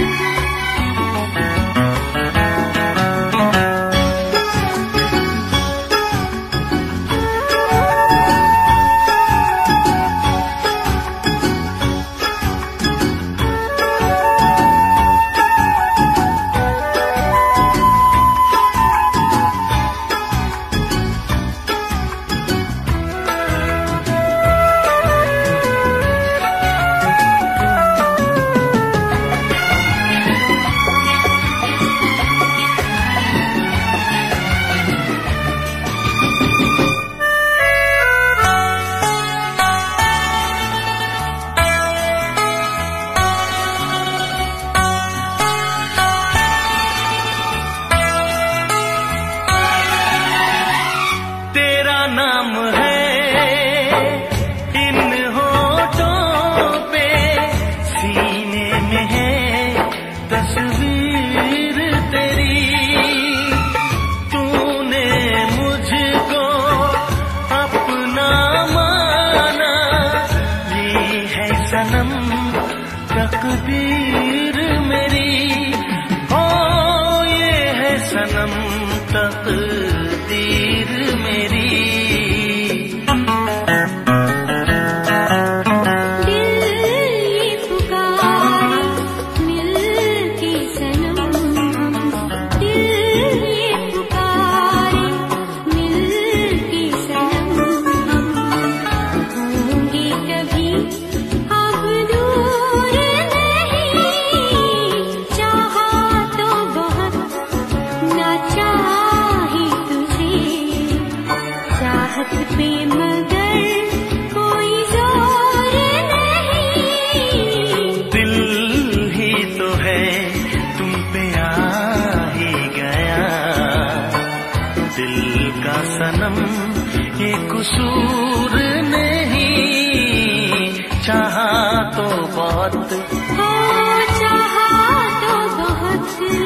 तेरा नाम है इन होठों पे, सीने में है तस्वीर तेरी, तूने मुझको अपना माना, ये है सनम तकदीर मेरी, ओ ये है सनम तकदीर मेरी, दिल ये पुकारे मिलके सनम, दिल ये पुकारे मिलके सनम, होंगे कभी अब दूर नहीं, चाहा तो बहुत ना चाहे तुझे, चाहत पे मगर कोई जोर नहीं, दिल ही तो है तुम पे आ ही गया, दिल का सनम ये कसूर नहीं, चाहा तो बहुत, चाहा तो बहुत।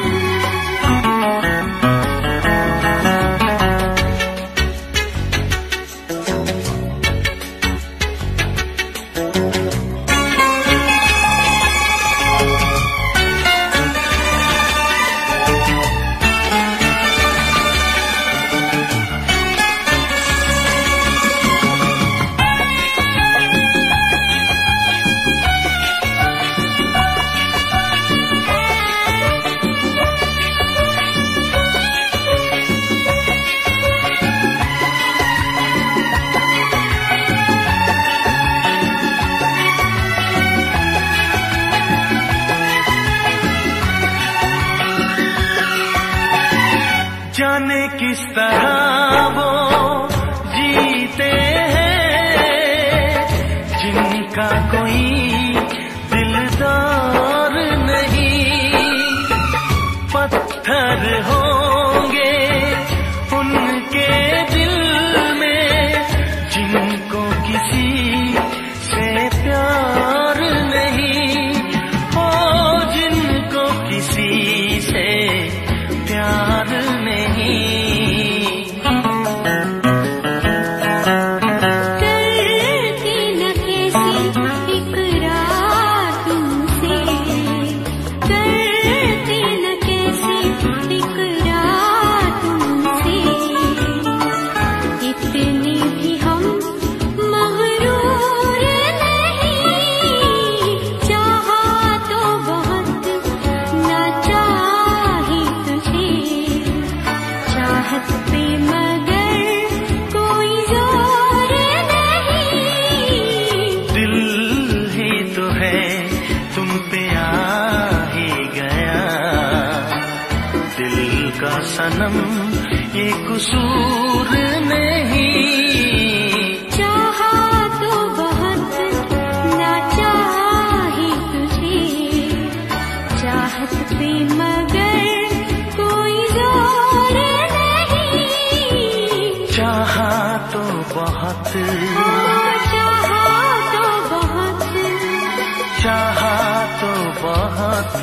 जाने किस तरह वो जीते हैं जिनका कोई दिलदार नहीं, पत्थर होंगे उनके दिल में जिनको किसी से प्यार नहीं, ओ जिनको किसी से प्यार नहीं, तुम पे आ ही गया। दिल का सनम ये कसूर नहीं, चाहा तो बहुत ना चाहा ही तुझे, चाहत पे मगर कोई जोर नहीं। चाहा तो बहुत, चाहा तो बहुत, चाहा तो बहुत।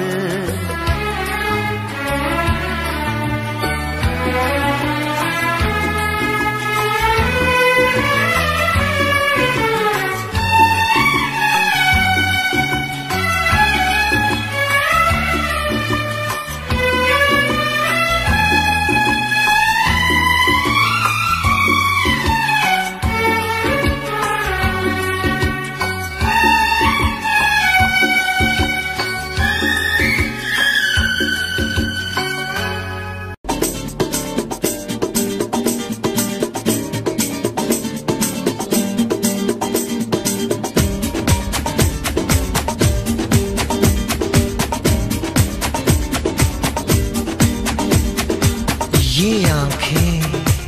ये आंखें,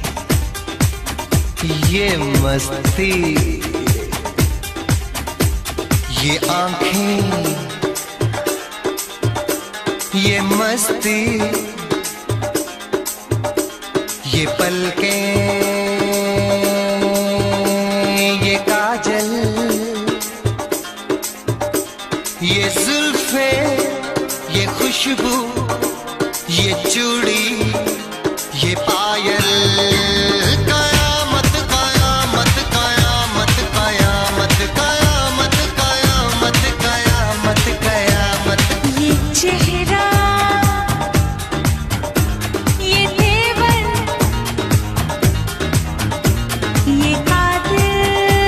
ये मस्ती, ये आंखें, ये मस्ती, ये पलकें, ये काजल, ये जुल्फे, ये खुशबू, ये चूड़ी, ये पायल, कयामत कयामत कयामत कयामत कयामत कयामत कयामत कयामत। ये चेहरा, ये तेवर, ये कातिल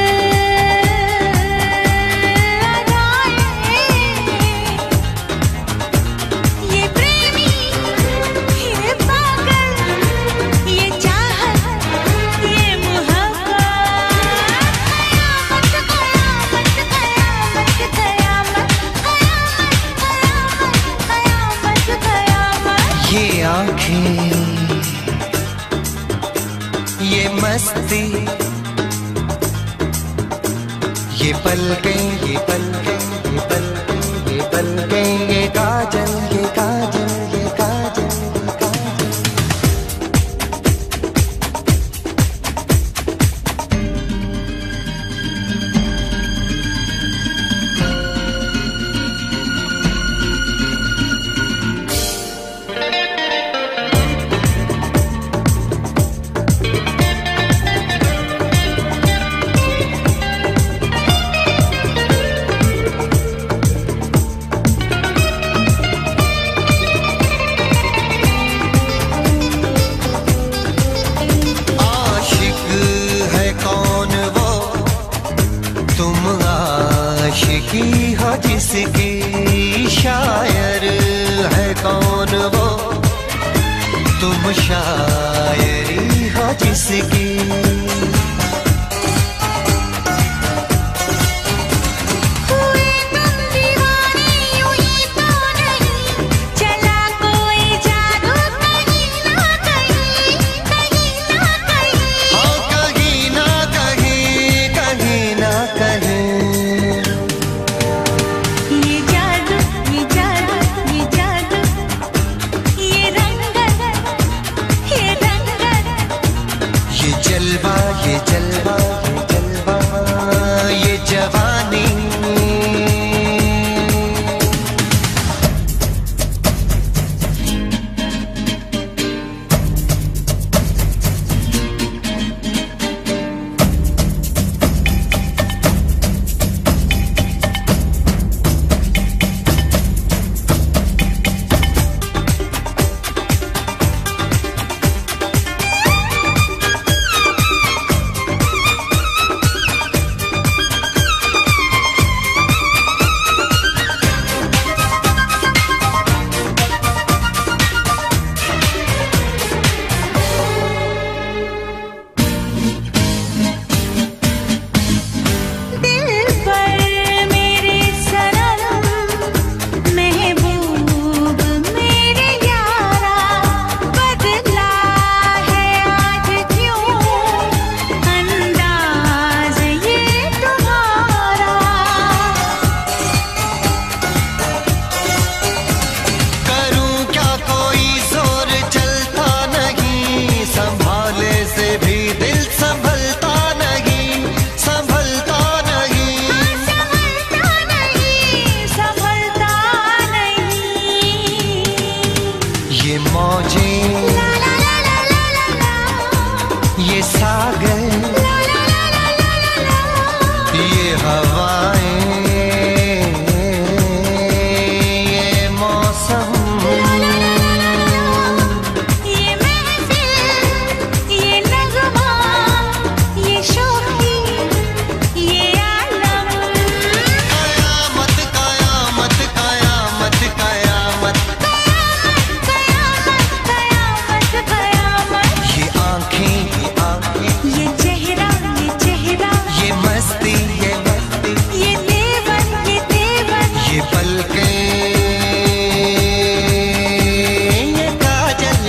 अदाएं, ये प्रेमी, ये पागल, ये चाहत, ये मोहब्बत, कयामत कयामत कयामत कयामत कयामत कयामत कयामत। ये आंखें, ये मस्ती, ये पलकें, ये पलकें, ये पलकें, ये पलकें, ये काजल, ये काजल, ये काजल, ये काजल। आशिक है कौन वो, तुम आशिकी हो जिसकी, शायर है कौन वो, तुम शायरी हो जिसकी। हुए तुम दीवाने यूं ही तो नहीं, चला कोई जादू कहीं ना कहीं, कहीं ना कहीं। हाँ कहीं ना कहीं, कहीं ना कहीं। ये जादू, ये जादू, ये जादू, ये रंगत, ये रंगत, ये जलवा, ये पलकें, ये काजल,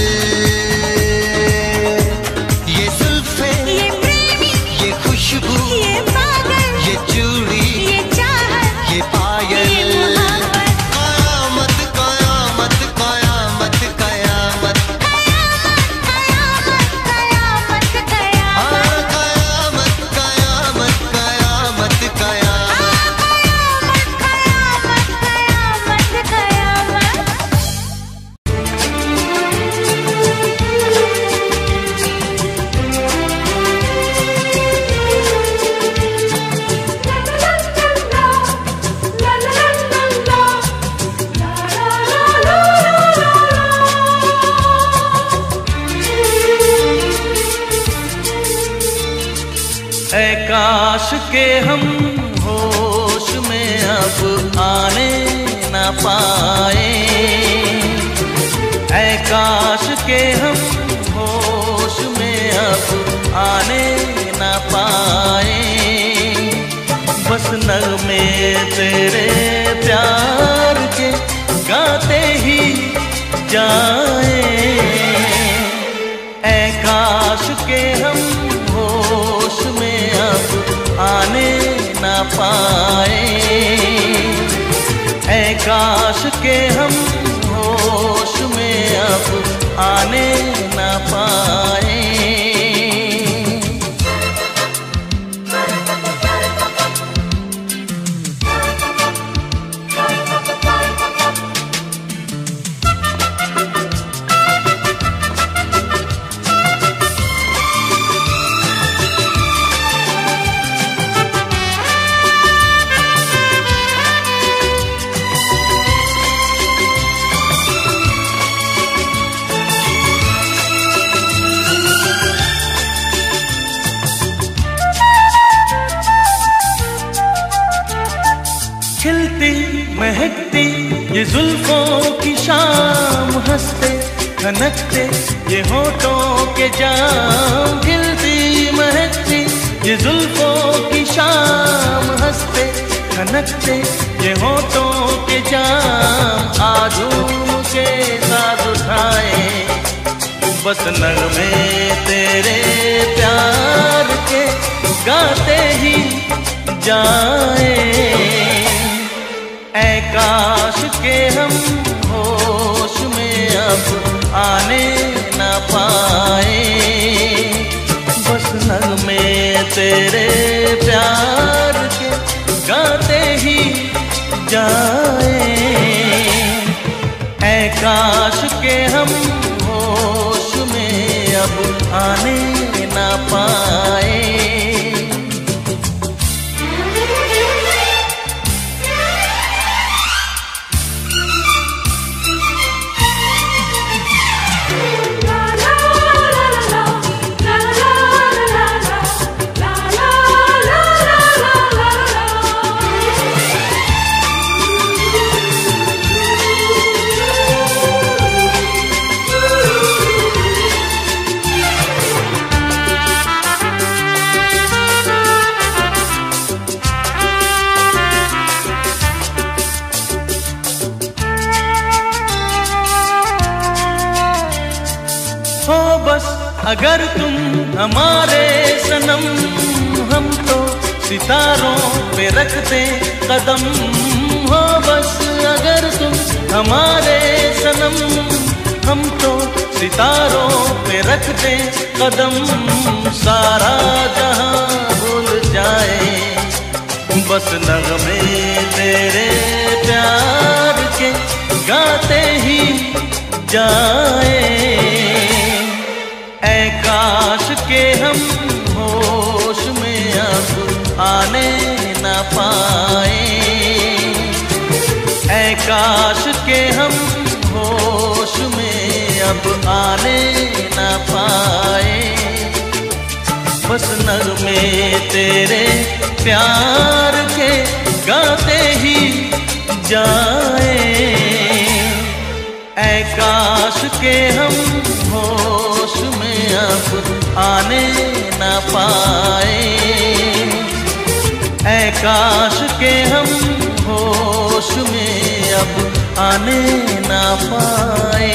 ये जुल्फे, ये प्रेमी, ये खुशबू, ये पागल, ये चूड़ी, ये चाहत, ये पायल, ये मोहब्बत, कयामत कयामत कयामत कयामत, कयामत कयामत कयामत कयामत कयामत कयामत कयामत। कयामत कयामत। ऐ काश के हम होश में अब आने न पाए, ऐ काश के हम होश में अब आने न पाए। बस नगमे तेरे प्यार के गाते ही जाए, ऐ काश के हम होश में अब आने न पाए, ऐ काश के हम होश में अब आने न पाए। खिलती महकती ये जुल्फों की शाम, हंसते खनकते ये होठों के जाम। खिलती महकती ये जुल्फों की शाम, हंसते खनकते ये होठों के जाम। आजूम के साथ उठाए बस नगमे तेरे प्यार के गाते ही जाए, ऐ काश के हम होश में अब आने न पाए। बस नगमे तेरे प्यार के गाते ही जाए, ऐ काश के हम होश में अब आने न पाए। हो बस अगर तुम हमारे सनम, हम तो सितारों पे रखते कदम। हो बस अगर तुम हमारे सनम, हम तो सितारों पे रखते कदम। सारा जहां भूल जाए बस नगमे तेरे प्यार के गाते ही जाए, ऐ काश के हम होश में अब आने न पाए। ऐ काश के हम होश में अब आने न पाए। बस नगमे तेरे प्यार के गाते ही जाए, ऐ काश के हम होश में अब आने न पाए। ऐ काश के हम होश अब आने ना पाए।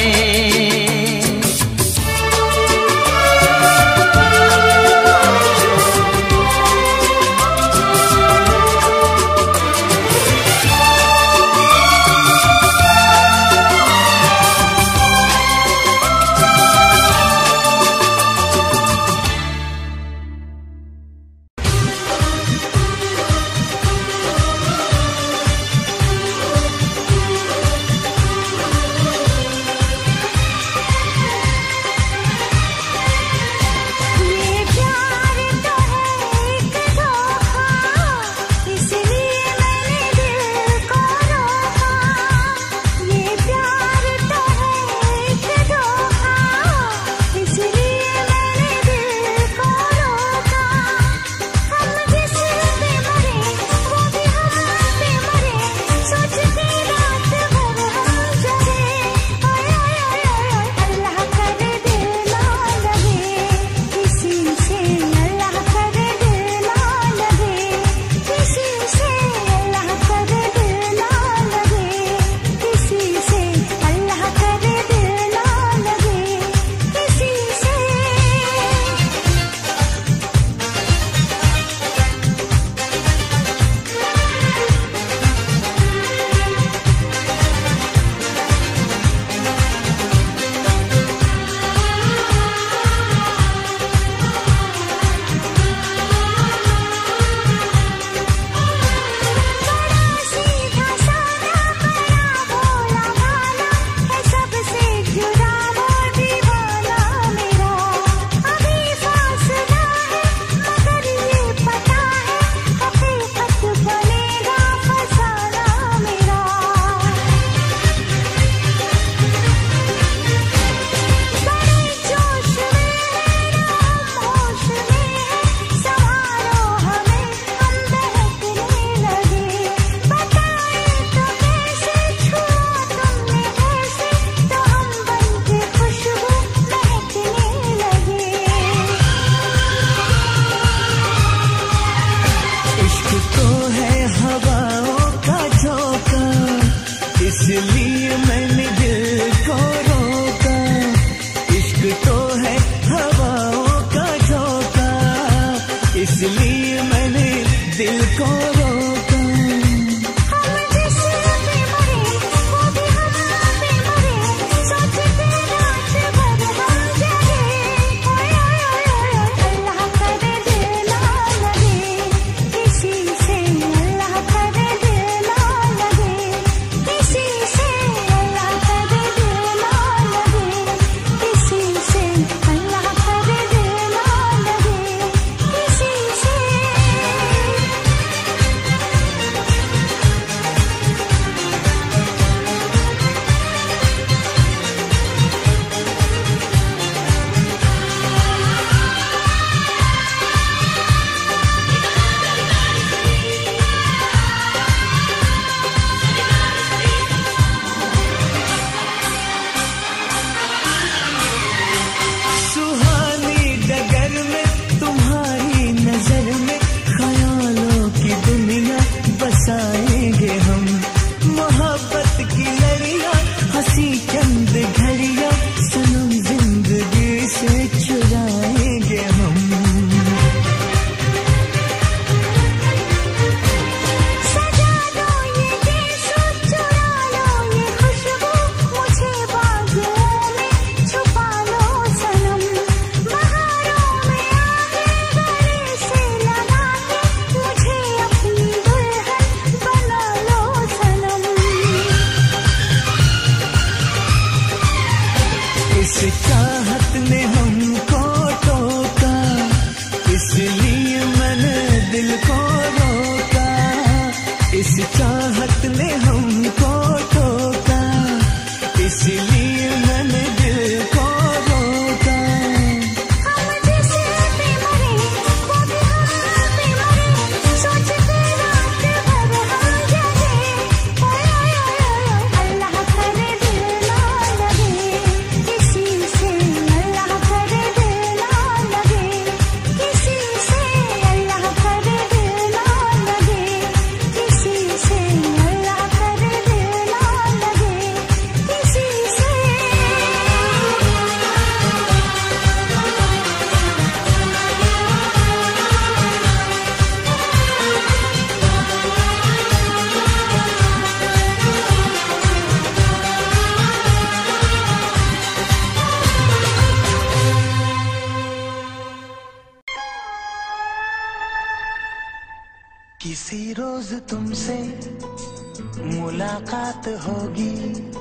रोज तुमसे मुलाकात होगी,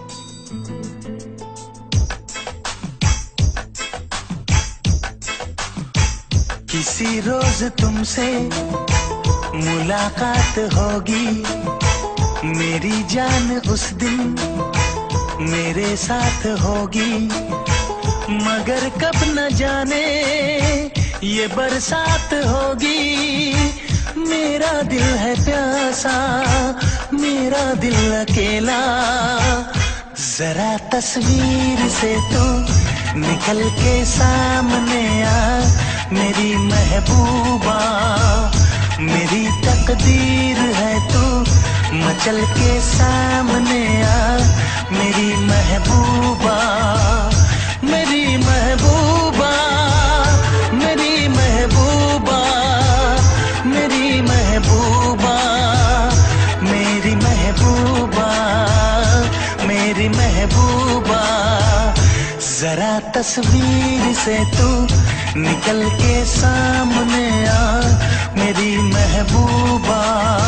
किसी रोज तुमसे मुलाकात होगी, मेरी जान उस दिन मेरे साथ होगी, मगर कब न जाने ये बरसात होगी। मेरा दिल है प्यासा, मेरा दिल अकेला, जरा तस्वीर से तो निकल के सामने आ मेरी महबूबा, मेरी तकदीर है तू मचल के सामने आ मेरी महबूबा, मेरी महबूबा, मेरी महबूबा, मेरी महबूबा, मेरी महबूबा, मेरी महबूबा, जरा तस्वीर से तू निकल के सामने आ मेरी महबूबा।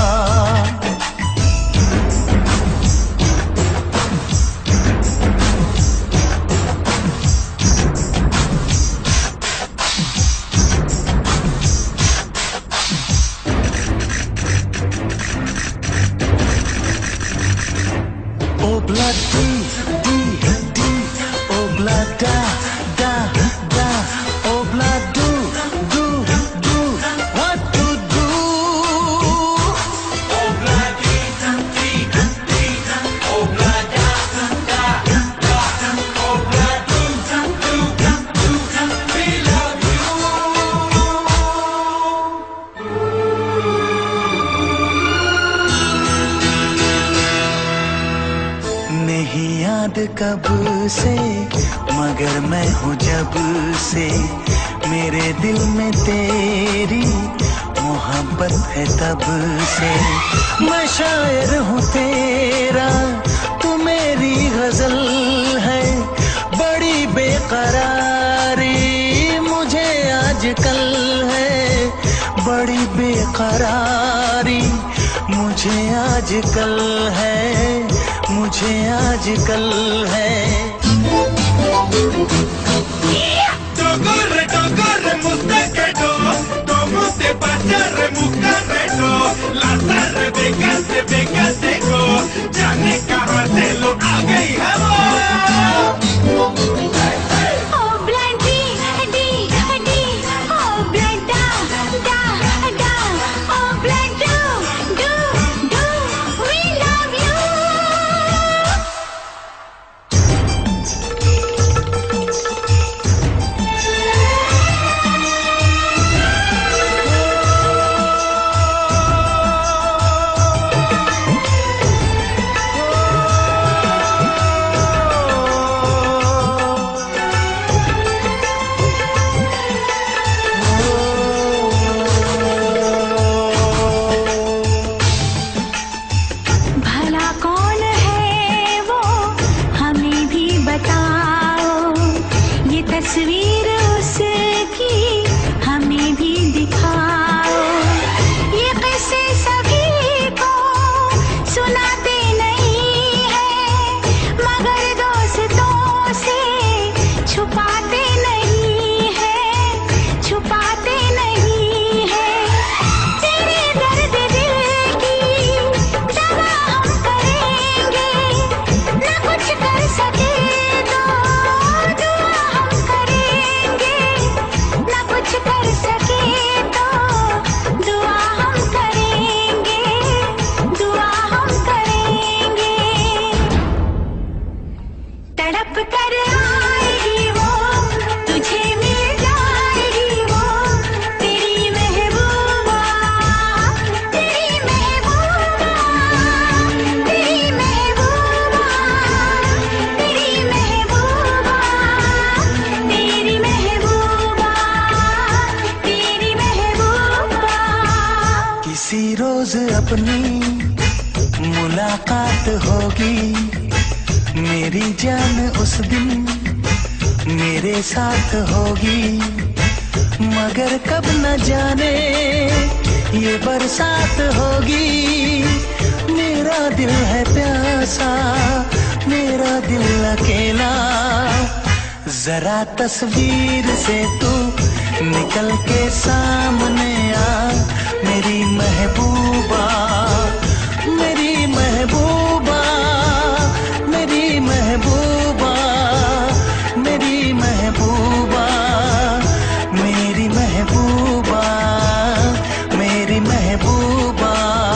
Obla di di di, obla da da da, obla do do do, what to do? Obla di di di, obla da da da, obla do do do, we love you. नहीं याद कब से मगर मैं हूँ जब से, मेरे दिल में तेरी मोहब्बत है तब से। मैं शायर हूँ तेरा, तू मेरी गजल है, बड़ी बेकरारी मुझे आजकल है, बड़ी बेकरारी मुझे आजकल है, मुझे आजकल है। Dogorre, dogorre, mustaquedo, como te pasa, remucarredo, la tarde vegaste go, ya ne carratelo, haga y Oh blind D D D, oh blind da da da, oh blind do do do, we love you. भला कौन है वो हमें भी बताओ, ये तस्वीर उसकी हमें भी दिखाओ। ये किस्से सभी को सुनाते नहीं है, मगर दोस्तों से छुपाते नहीं है, छुपाते नहीं है। तेरे दर्द दिल की दवा हम करेंगे, न कुछ कर सके तो दुआ हम करेंगे, न कुछ कर सके तो दुआ हम करेंगे, दुआ हम करेंगे। तड़प कर आएगी वो, तुझे मिल जाएगी वो, तेरी महबूबा, तेरी महबूबा, तेरी महबूबा, तेरी महबूबा, तेरी महबूबा, तेरी महबूबा। किसी रोज अपनी मुलाकात होगी, मेरी जान उस दिन मेरे साथ होगी, मगर कब न जाने ये बरसात होगी। मेरा दिल है प्यासा, मेरा दिल अकेला। जरा तस्वीर से तू निकल के सामने आ, मेरी महबूबा, मेरी महबूबा, मेरी महबूबा, मेरी महबूबा, मेरी महबूबा, मेरी महबूबा।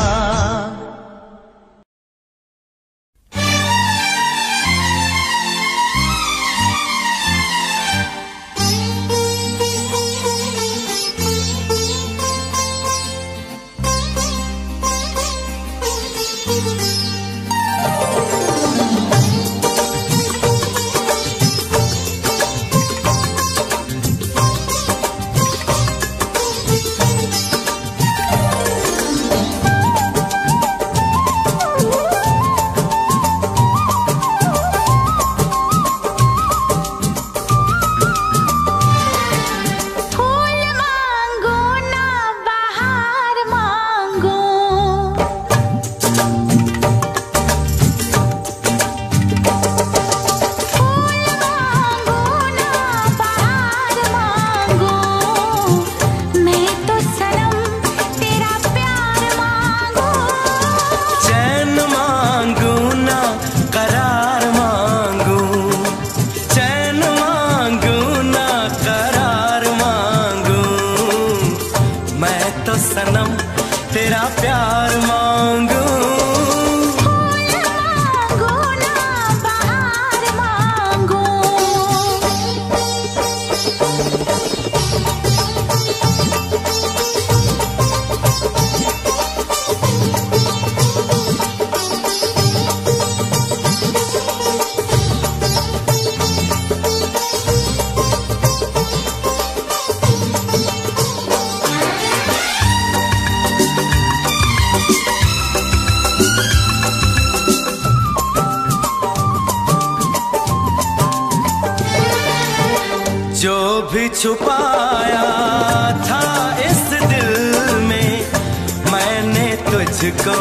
भी छुपाया था इस दिल में, मैंने तुझको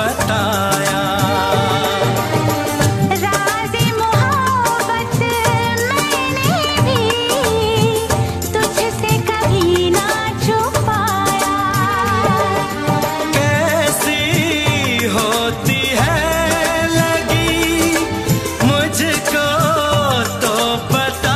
बताया। राज़े मोहब्बत मैंने भी तुझसे कभी ना छुपाया। कैसी होती है लगी मुझको तो पता,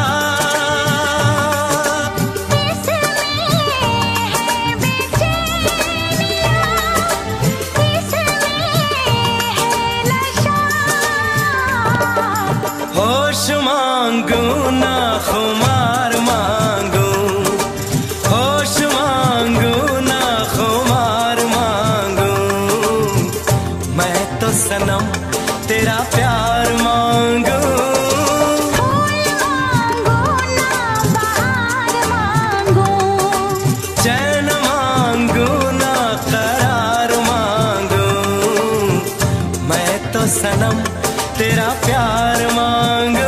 होश मांगू ना खुमार मांगू, होश मांगू ना खुमार मांगू, मैं तो सनम तेरा प्यार मांगू। फूल मांगो ना बहार मांगो, चैन मांगू ना करार मांगू, मैं तो सनम तेरा प्यार मांगू।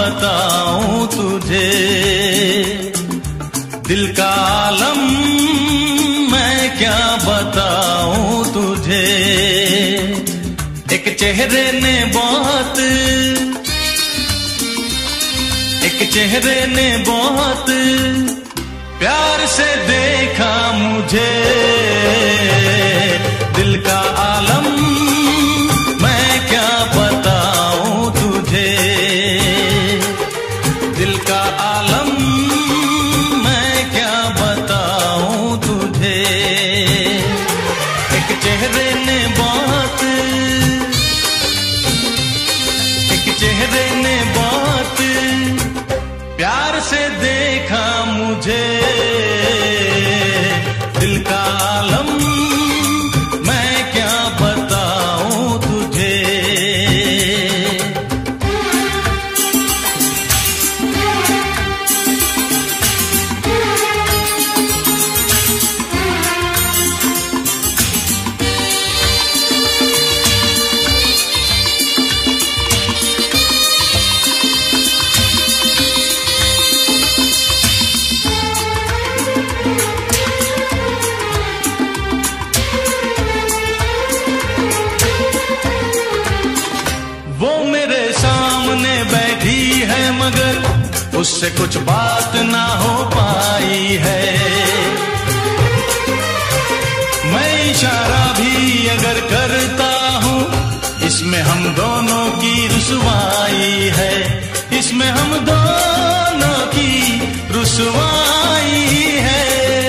बताऊं तुझे, दिल का आलम मैं क्या बताऊं तुझे। एक चेहरे ने बहुत, एक चेहरे ने बहुत प्यार से देखा मुझे, दिल का आलम मैं क्या बताऊं तुझे, दिल का आलम मैं क्या बताऊं तुझे। एक चेहरे ने बहुत, एक चेहरे ने बहुत प्यार से देखा मुझे, दिल का आलम मैं क्या बताऊं तुझे। मगर उससे कुछ बात ना हो पाई है, मैं इशारा भी अगर करता हूँ इसमें हम दोनों की रुसवाई है, इसमें हम दोनों की रुसवाई है।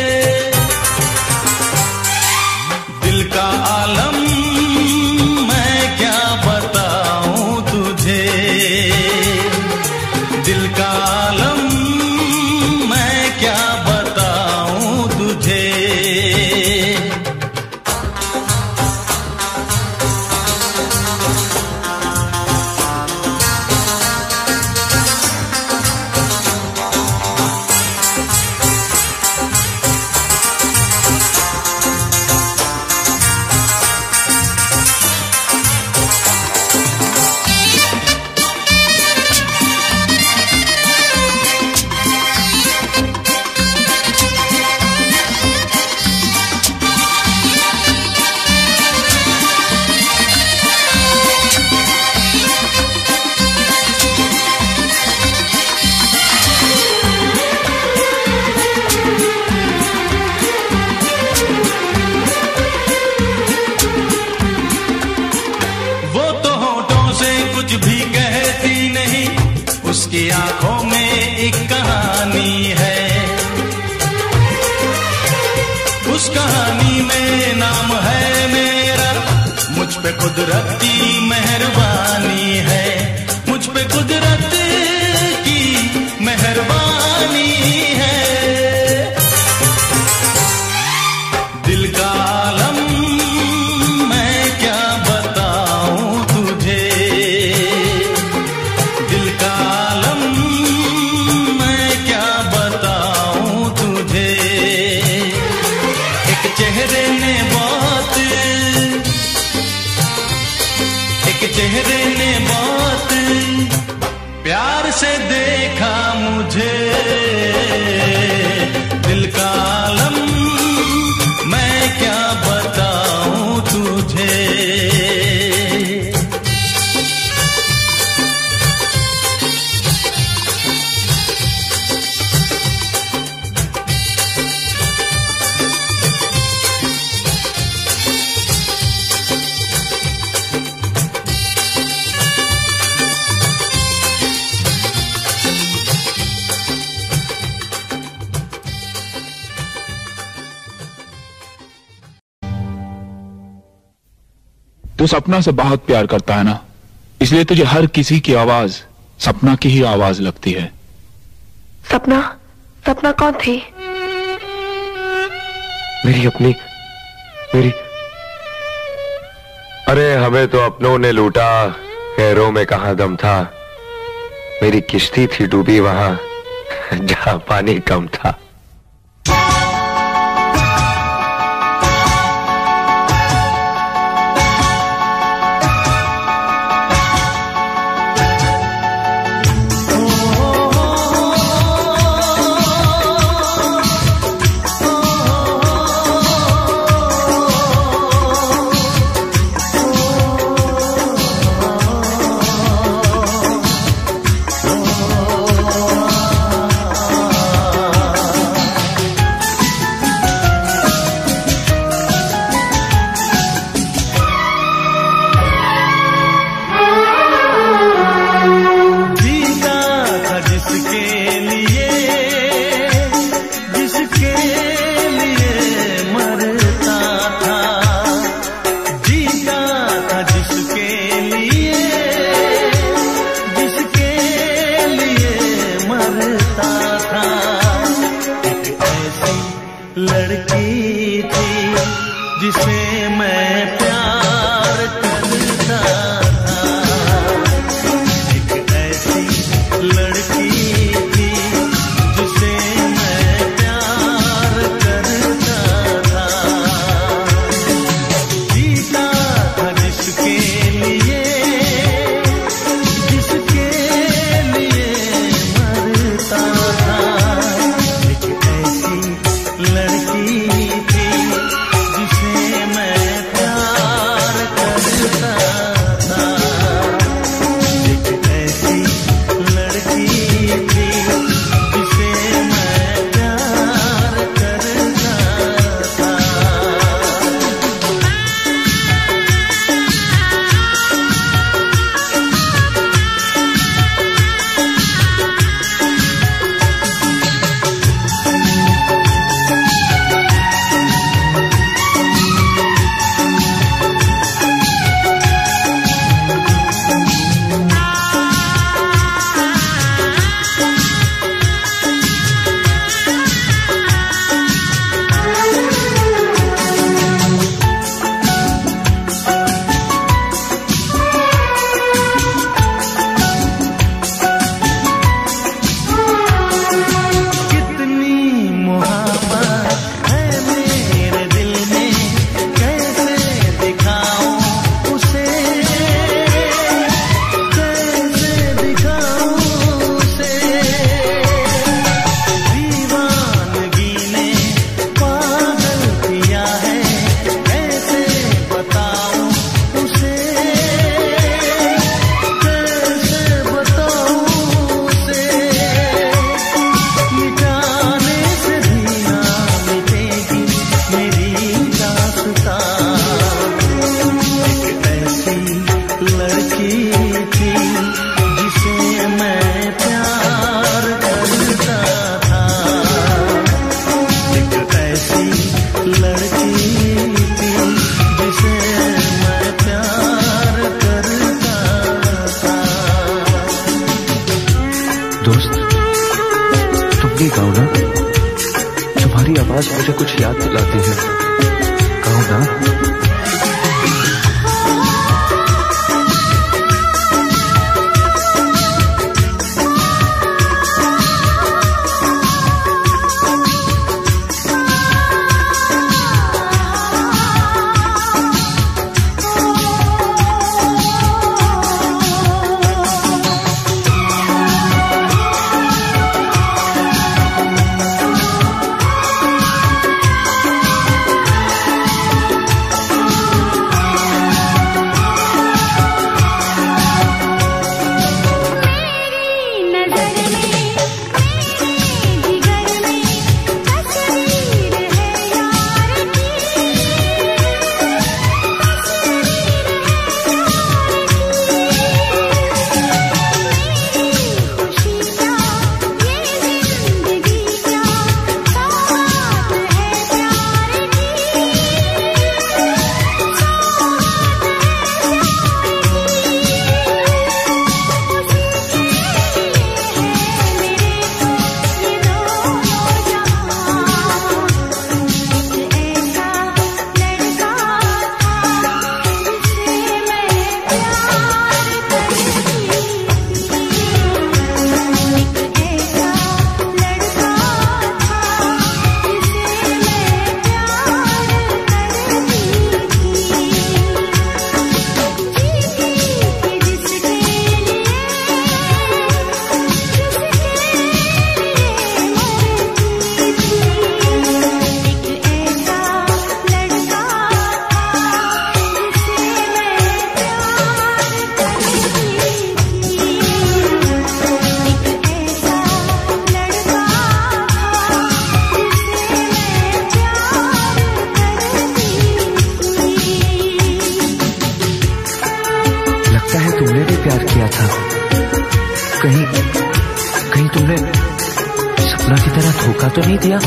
दिल का आलम मैं क्या बताऊं तुझे, दिल का आलम मैं क्या बताऊं तुझे। उसकी आंखों में एक कहानी है, उस कहानी में नाम है मेरा, मुझ पे कुदरत की मेहरबानी है, मुझ पे कुदरत की मेहरबानी है। दिल का आलम मैं क्या बताऊं तुझे, दिल का आलम मैं क्या बताऊं तुझे। एक चेहरे ने बहुत, एक चेहरे ने बहुत प्यार से देखा मुझे, दिल का आलम मैं क्या बताऊं तुझे। तू सपना से बहुत प्यार करता है ना, इसलिए तुझे हर किसी की आवाज सपना की ही आवाज लगती है। सपना? सपना कौन थी? मेरी अपनी, मेरी। अरे हमें तो अपनों ने लूटा, गैरों में कहां दम था। मेरी किश्ती थी डूबी वहां जहां पानी कम था। आवाज मुझे कुछ याद दिलाती है। कहो ना। तुमने भी प्यार किया था। कहीं तुमने सपना की तरह धोखा तो नहीं दिया?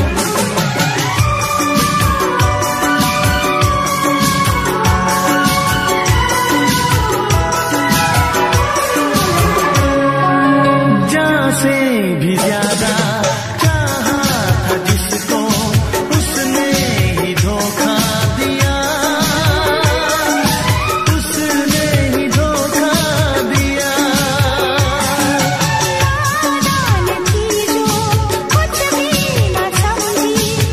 जान से भी ज्यादा चाहा था जिसको, उसने ही धोखा दिया, उसने ही धोखा दिया। नादान थी जो कुछ भी न समझी,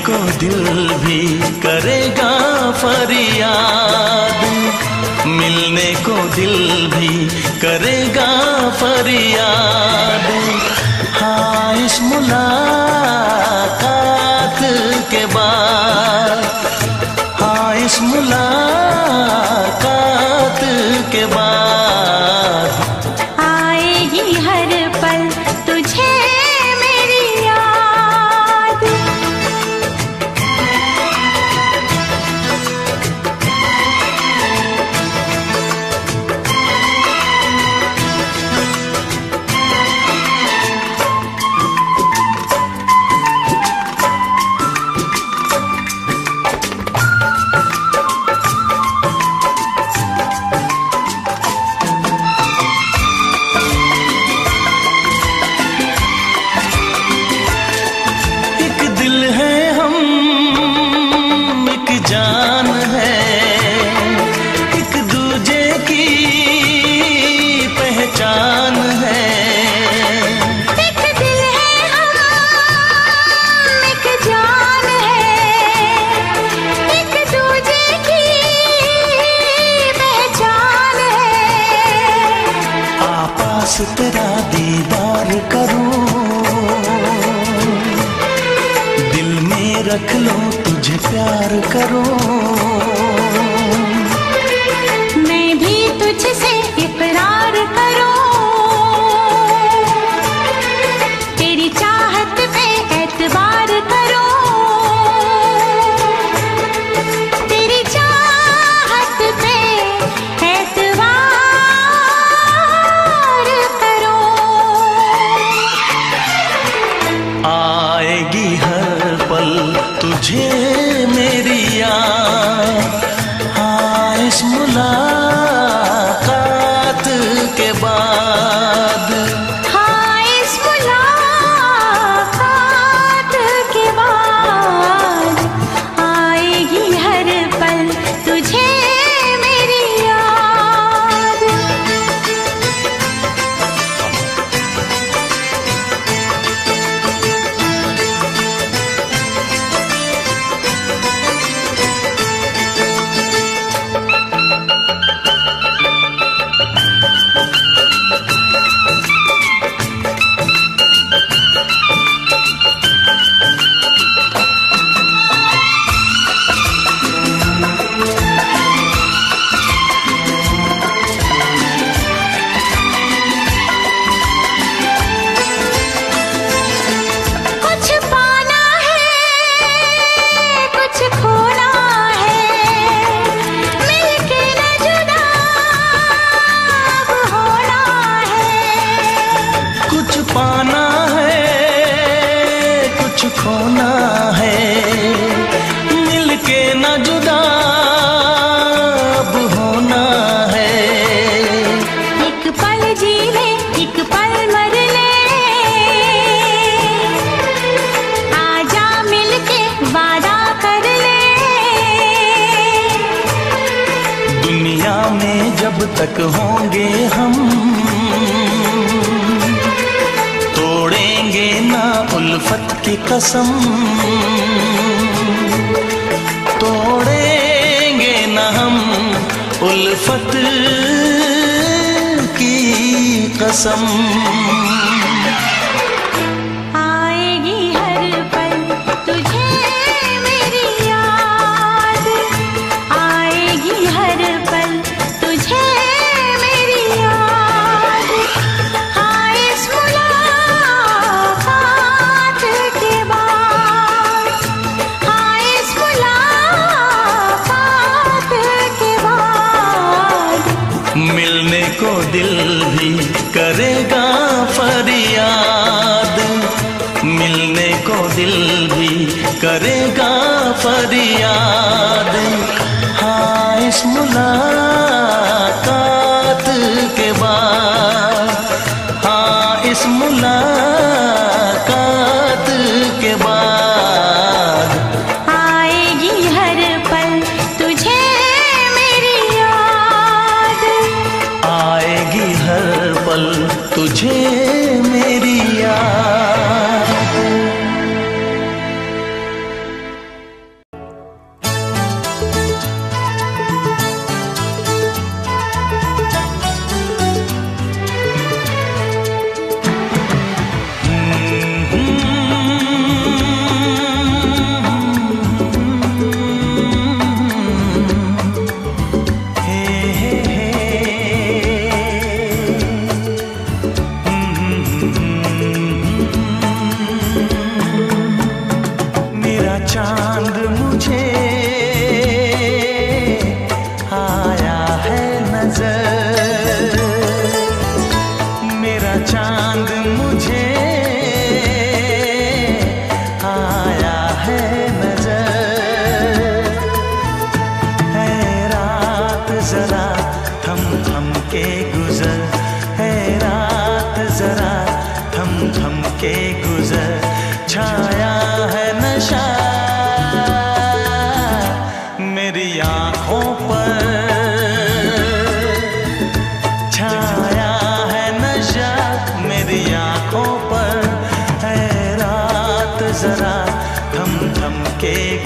को दिल भी करेगा फरियाद, मिलने को दिल भी करेगा फरियाद। हाँ इस मुलाकात के बाद, हाँ इस मुलाकात के बाद आएगी हर पल तुझे मेरी याद। जान है, एक दूजे की पहचान है। एक दिल है हम, एक जान है, एक दूजे की पहचान है। आपास तेरा दीदार करूं, दिल में रख लो तुझे प्यार करूं। मैं भी तुझसे इकरार करूं, तेरी चाहत पे एतबार करूं, तेरी चाहत पे एतबार करूं। आएगी हर पल तुझे मेरी याद, हाँ इस मुलाकात के बाद, हाँ इस मुलाकात के बाद आएगी हर पल तुझे मेरी याद। कुछ पाना है, कुछ खोना है, मिलके न जुदा अब होना है। कुछ पाना है कुछ खोना है, मिलके न जुदा अब होना है। एक पल जी ले, एक पल मर ले, आजा मिलके वादा कर ले। दुनिया में जब तक होंगे हम, तोड़ेंगे ना उल्फत की कसम, तोड़ेंगे ना हम उल्फत की कसम। आएगी हर पल तुझे मेरी याद, आएगी हर पल तुझे मेरी याद। हाँ इस मुलाकात के बाद, हाँ इस मुलाकात के बाद मिलने को दिल भी करेगा फरियाद, मिलने को दिल भी करेगा फरियाद। हाँ इस मुलाकात के बाद, हाँ इस मुलाकात के बाद आएगी हर पल तुझे मेरी याद, आएगी हर पल तुझे मेरी याद।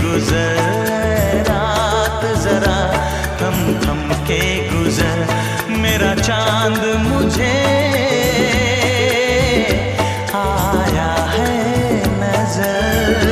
गुजर, रात जरा थम थम के गुजर, मेरा चांद मुझे आया है नजर।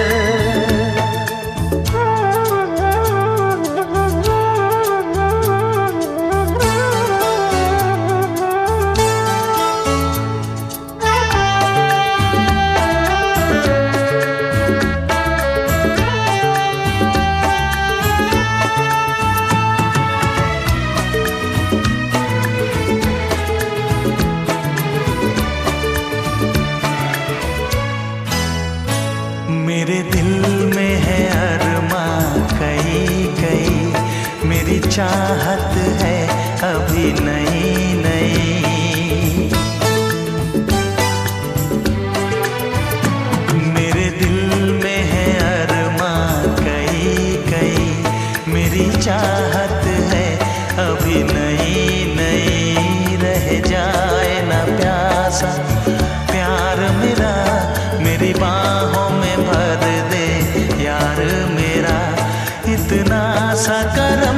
मेरे दिल में है अरमा कई कई, मेरी चाहत है अभी नई नई। मेरे दिल में है अरमा कई कई, मेरी चाहत है अभी नई नई। रह जाए ना प्यासा प्यार मेरा, मेरी बाहों में भर दे यार मेरा। इतना सा करम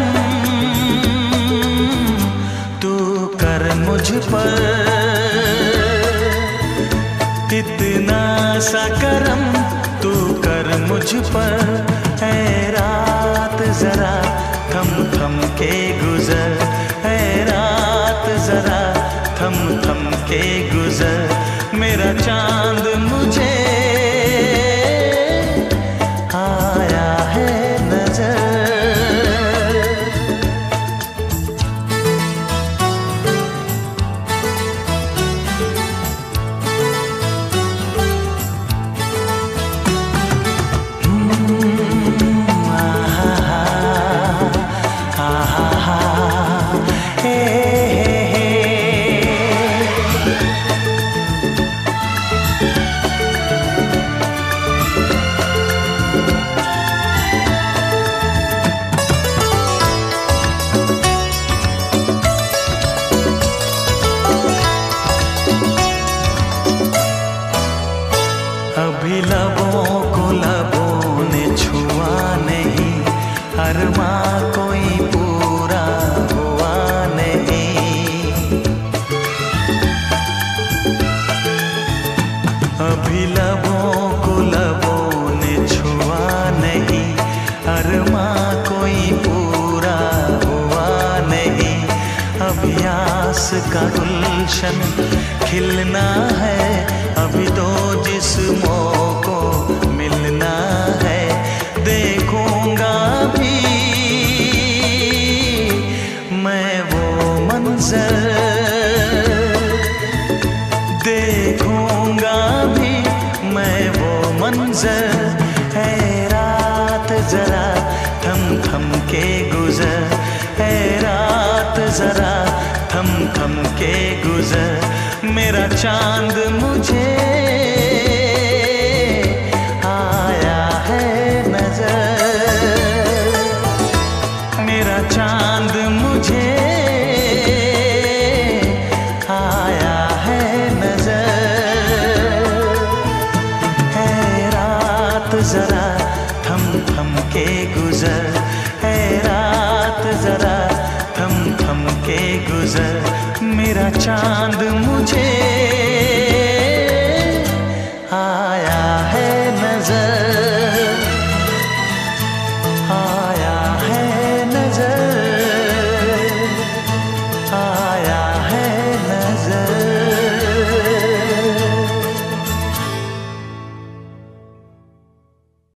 तू कर मुझ पर, इतना सा करम तू कर मुझ पर। ऐ रात जरा थम थम के गुजर, ऐ रात जरा थम थम के गुजर, मेरा चांद मुझे आया है नजर। अभी लबों को लबों ने छुआ नहीं, अरमा कोई पूरा हुआ नहीं। अभी लबों को लबों ने छुआ नहीं, अरमा कोई पूरा हुआ नहीं। अभी आस का गुलशन खिलना है, अभी तो जिस्मों को मिलना है। देखूंगा भी मैं वो मंजर, देखूंगा भी मैं वो मंजर। है रात जरा थम थम के गुजर, है रात जरा थम थम के गुजर, मेरा चांद मुझे आया है नजर। मेरा चांद मुझे आया है नजर। है रात जरा थम थम के गुजर, है रात जरा थम थम के गुजर, मेरा चांद मुझे आया है नजर।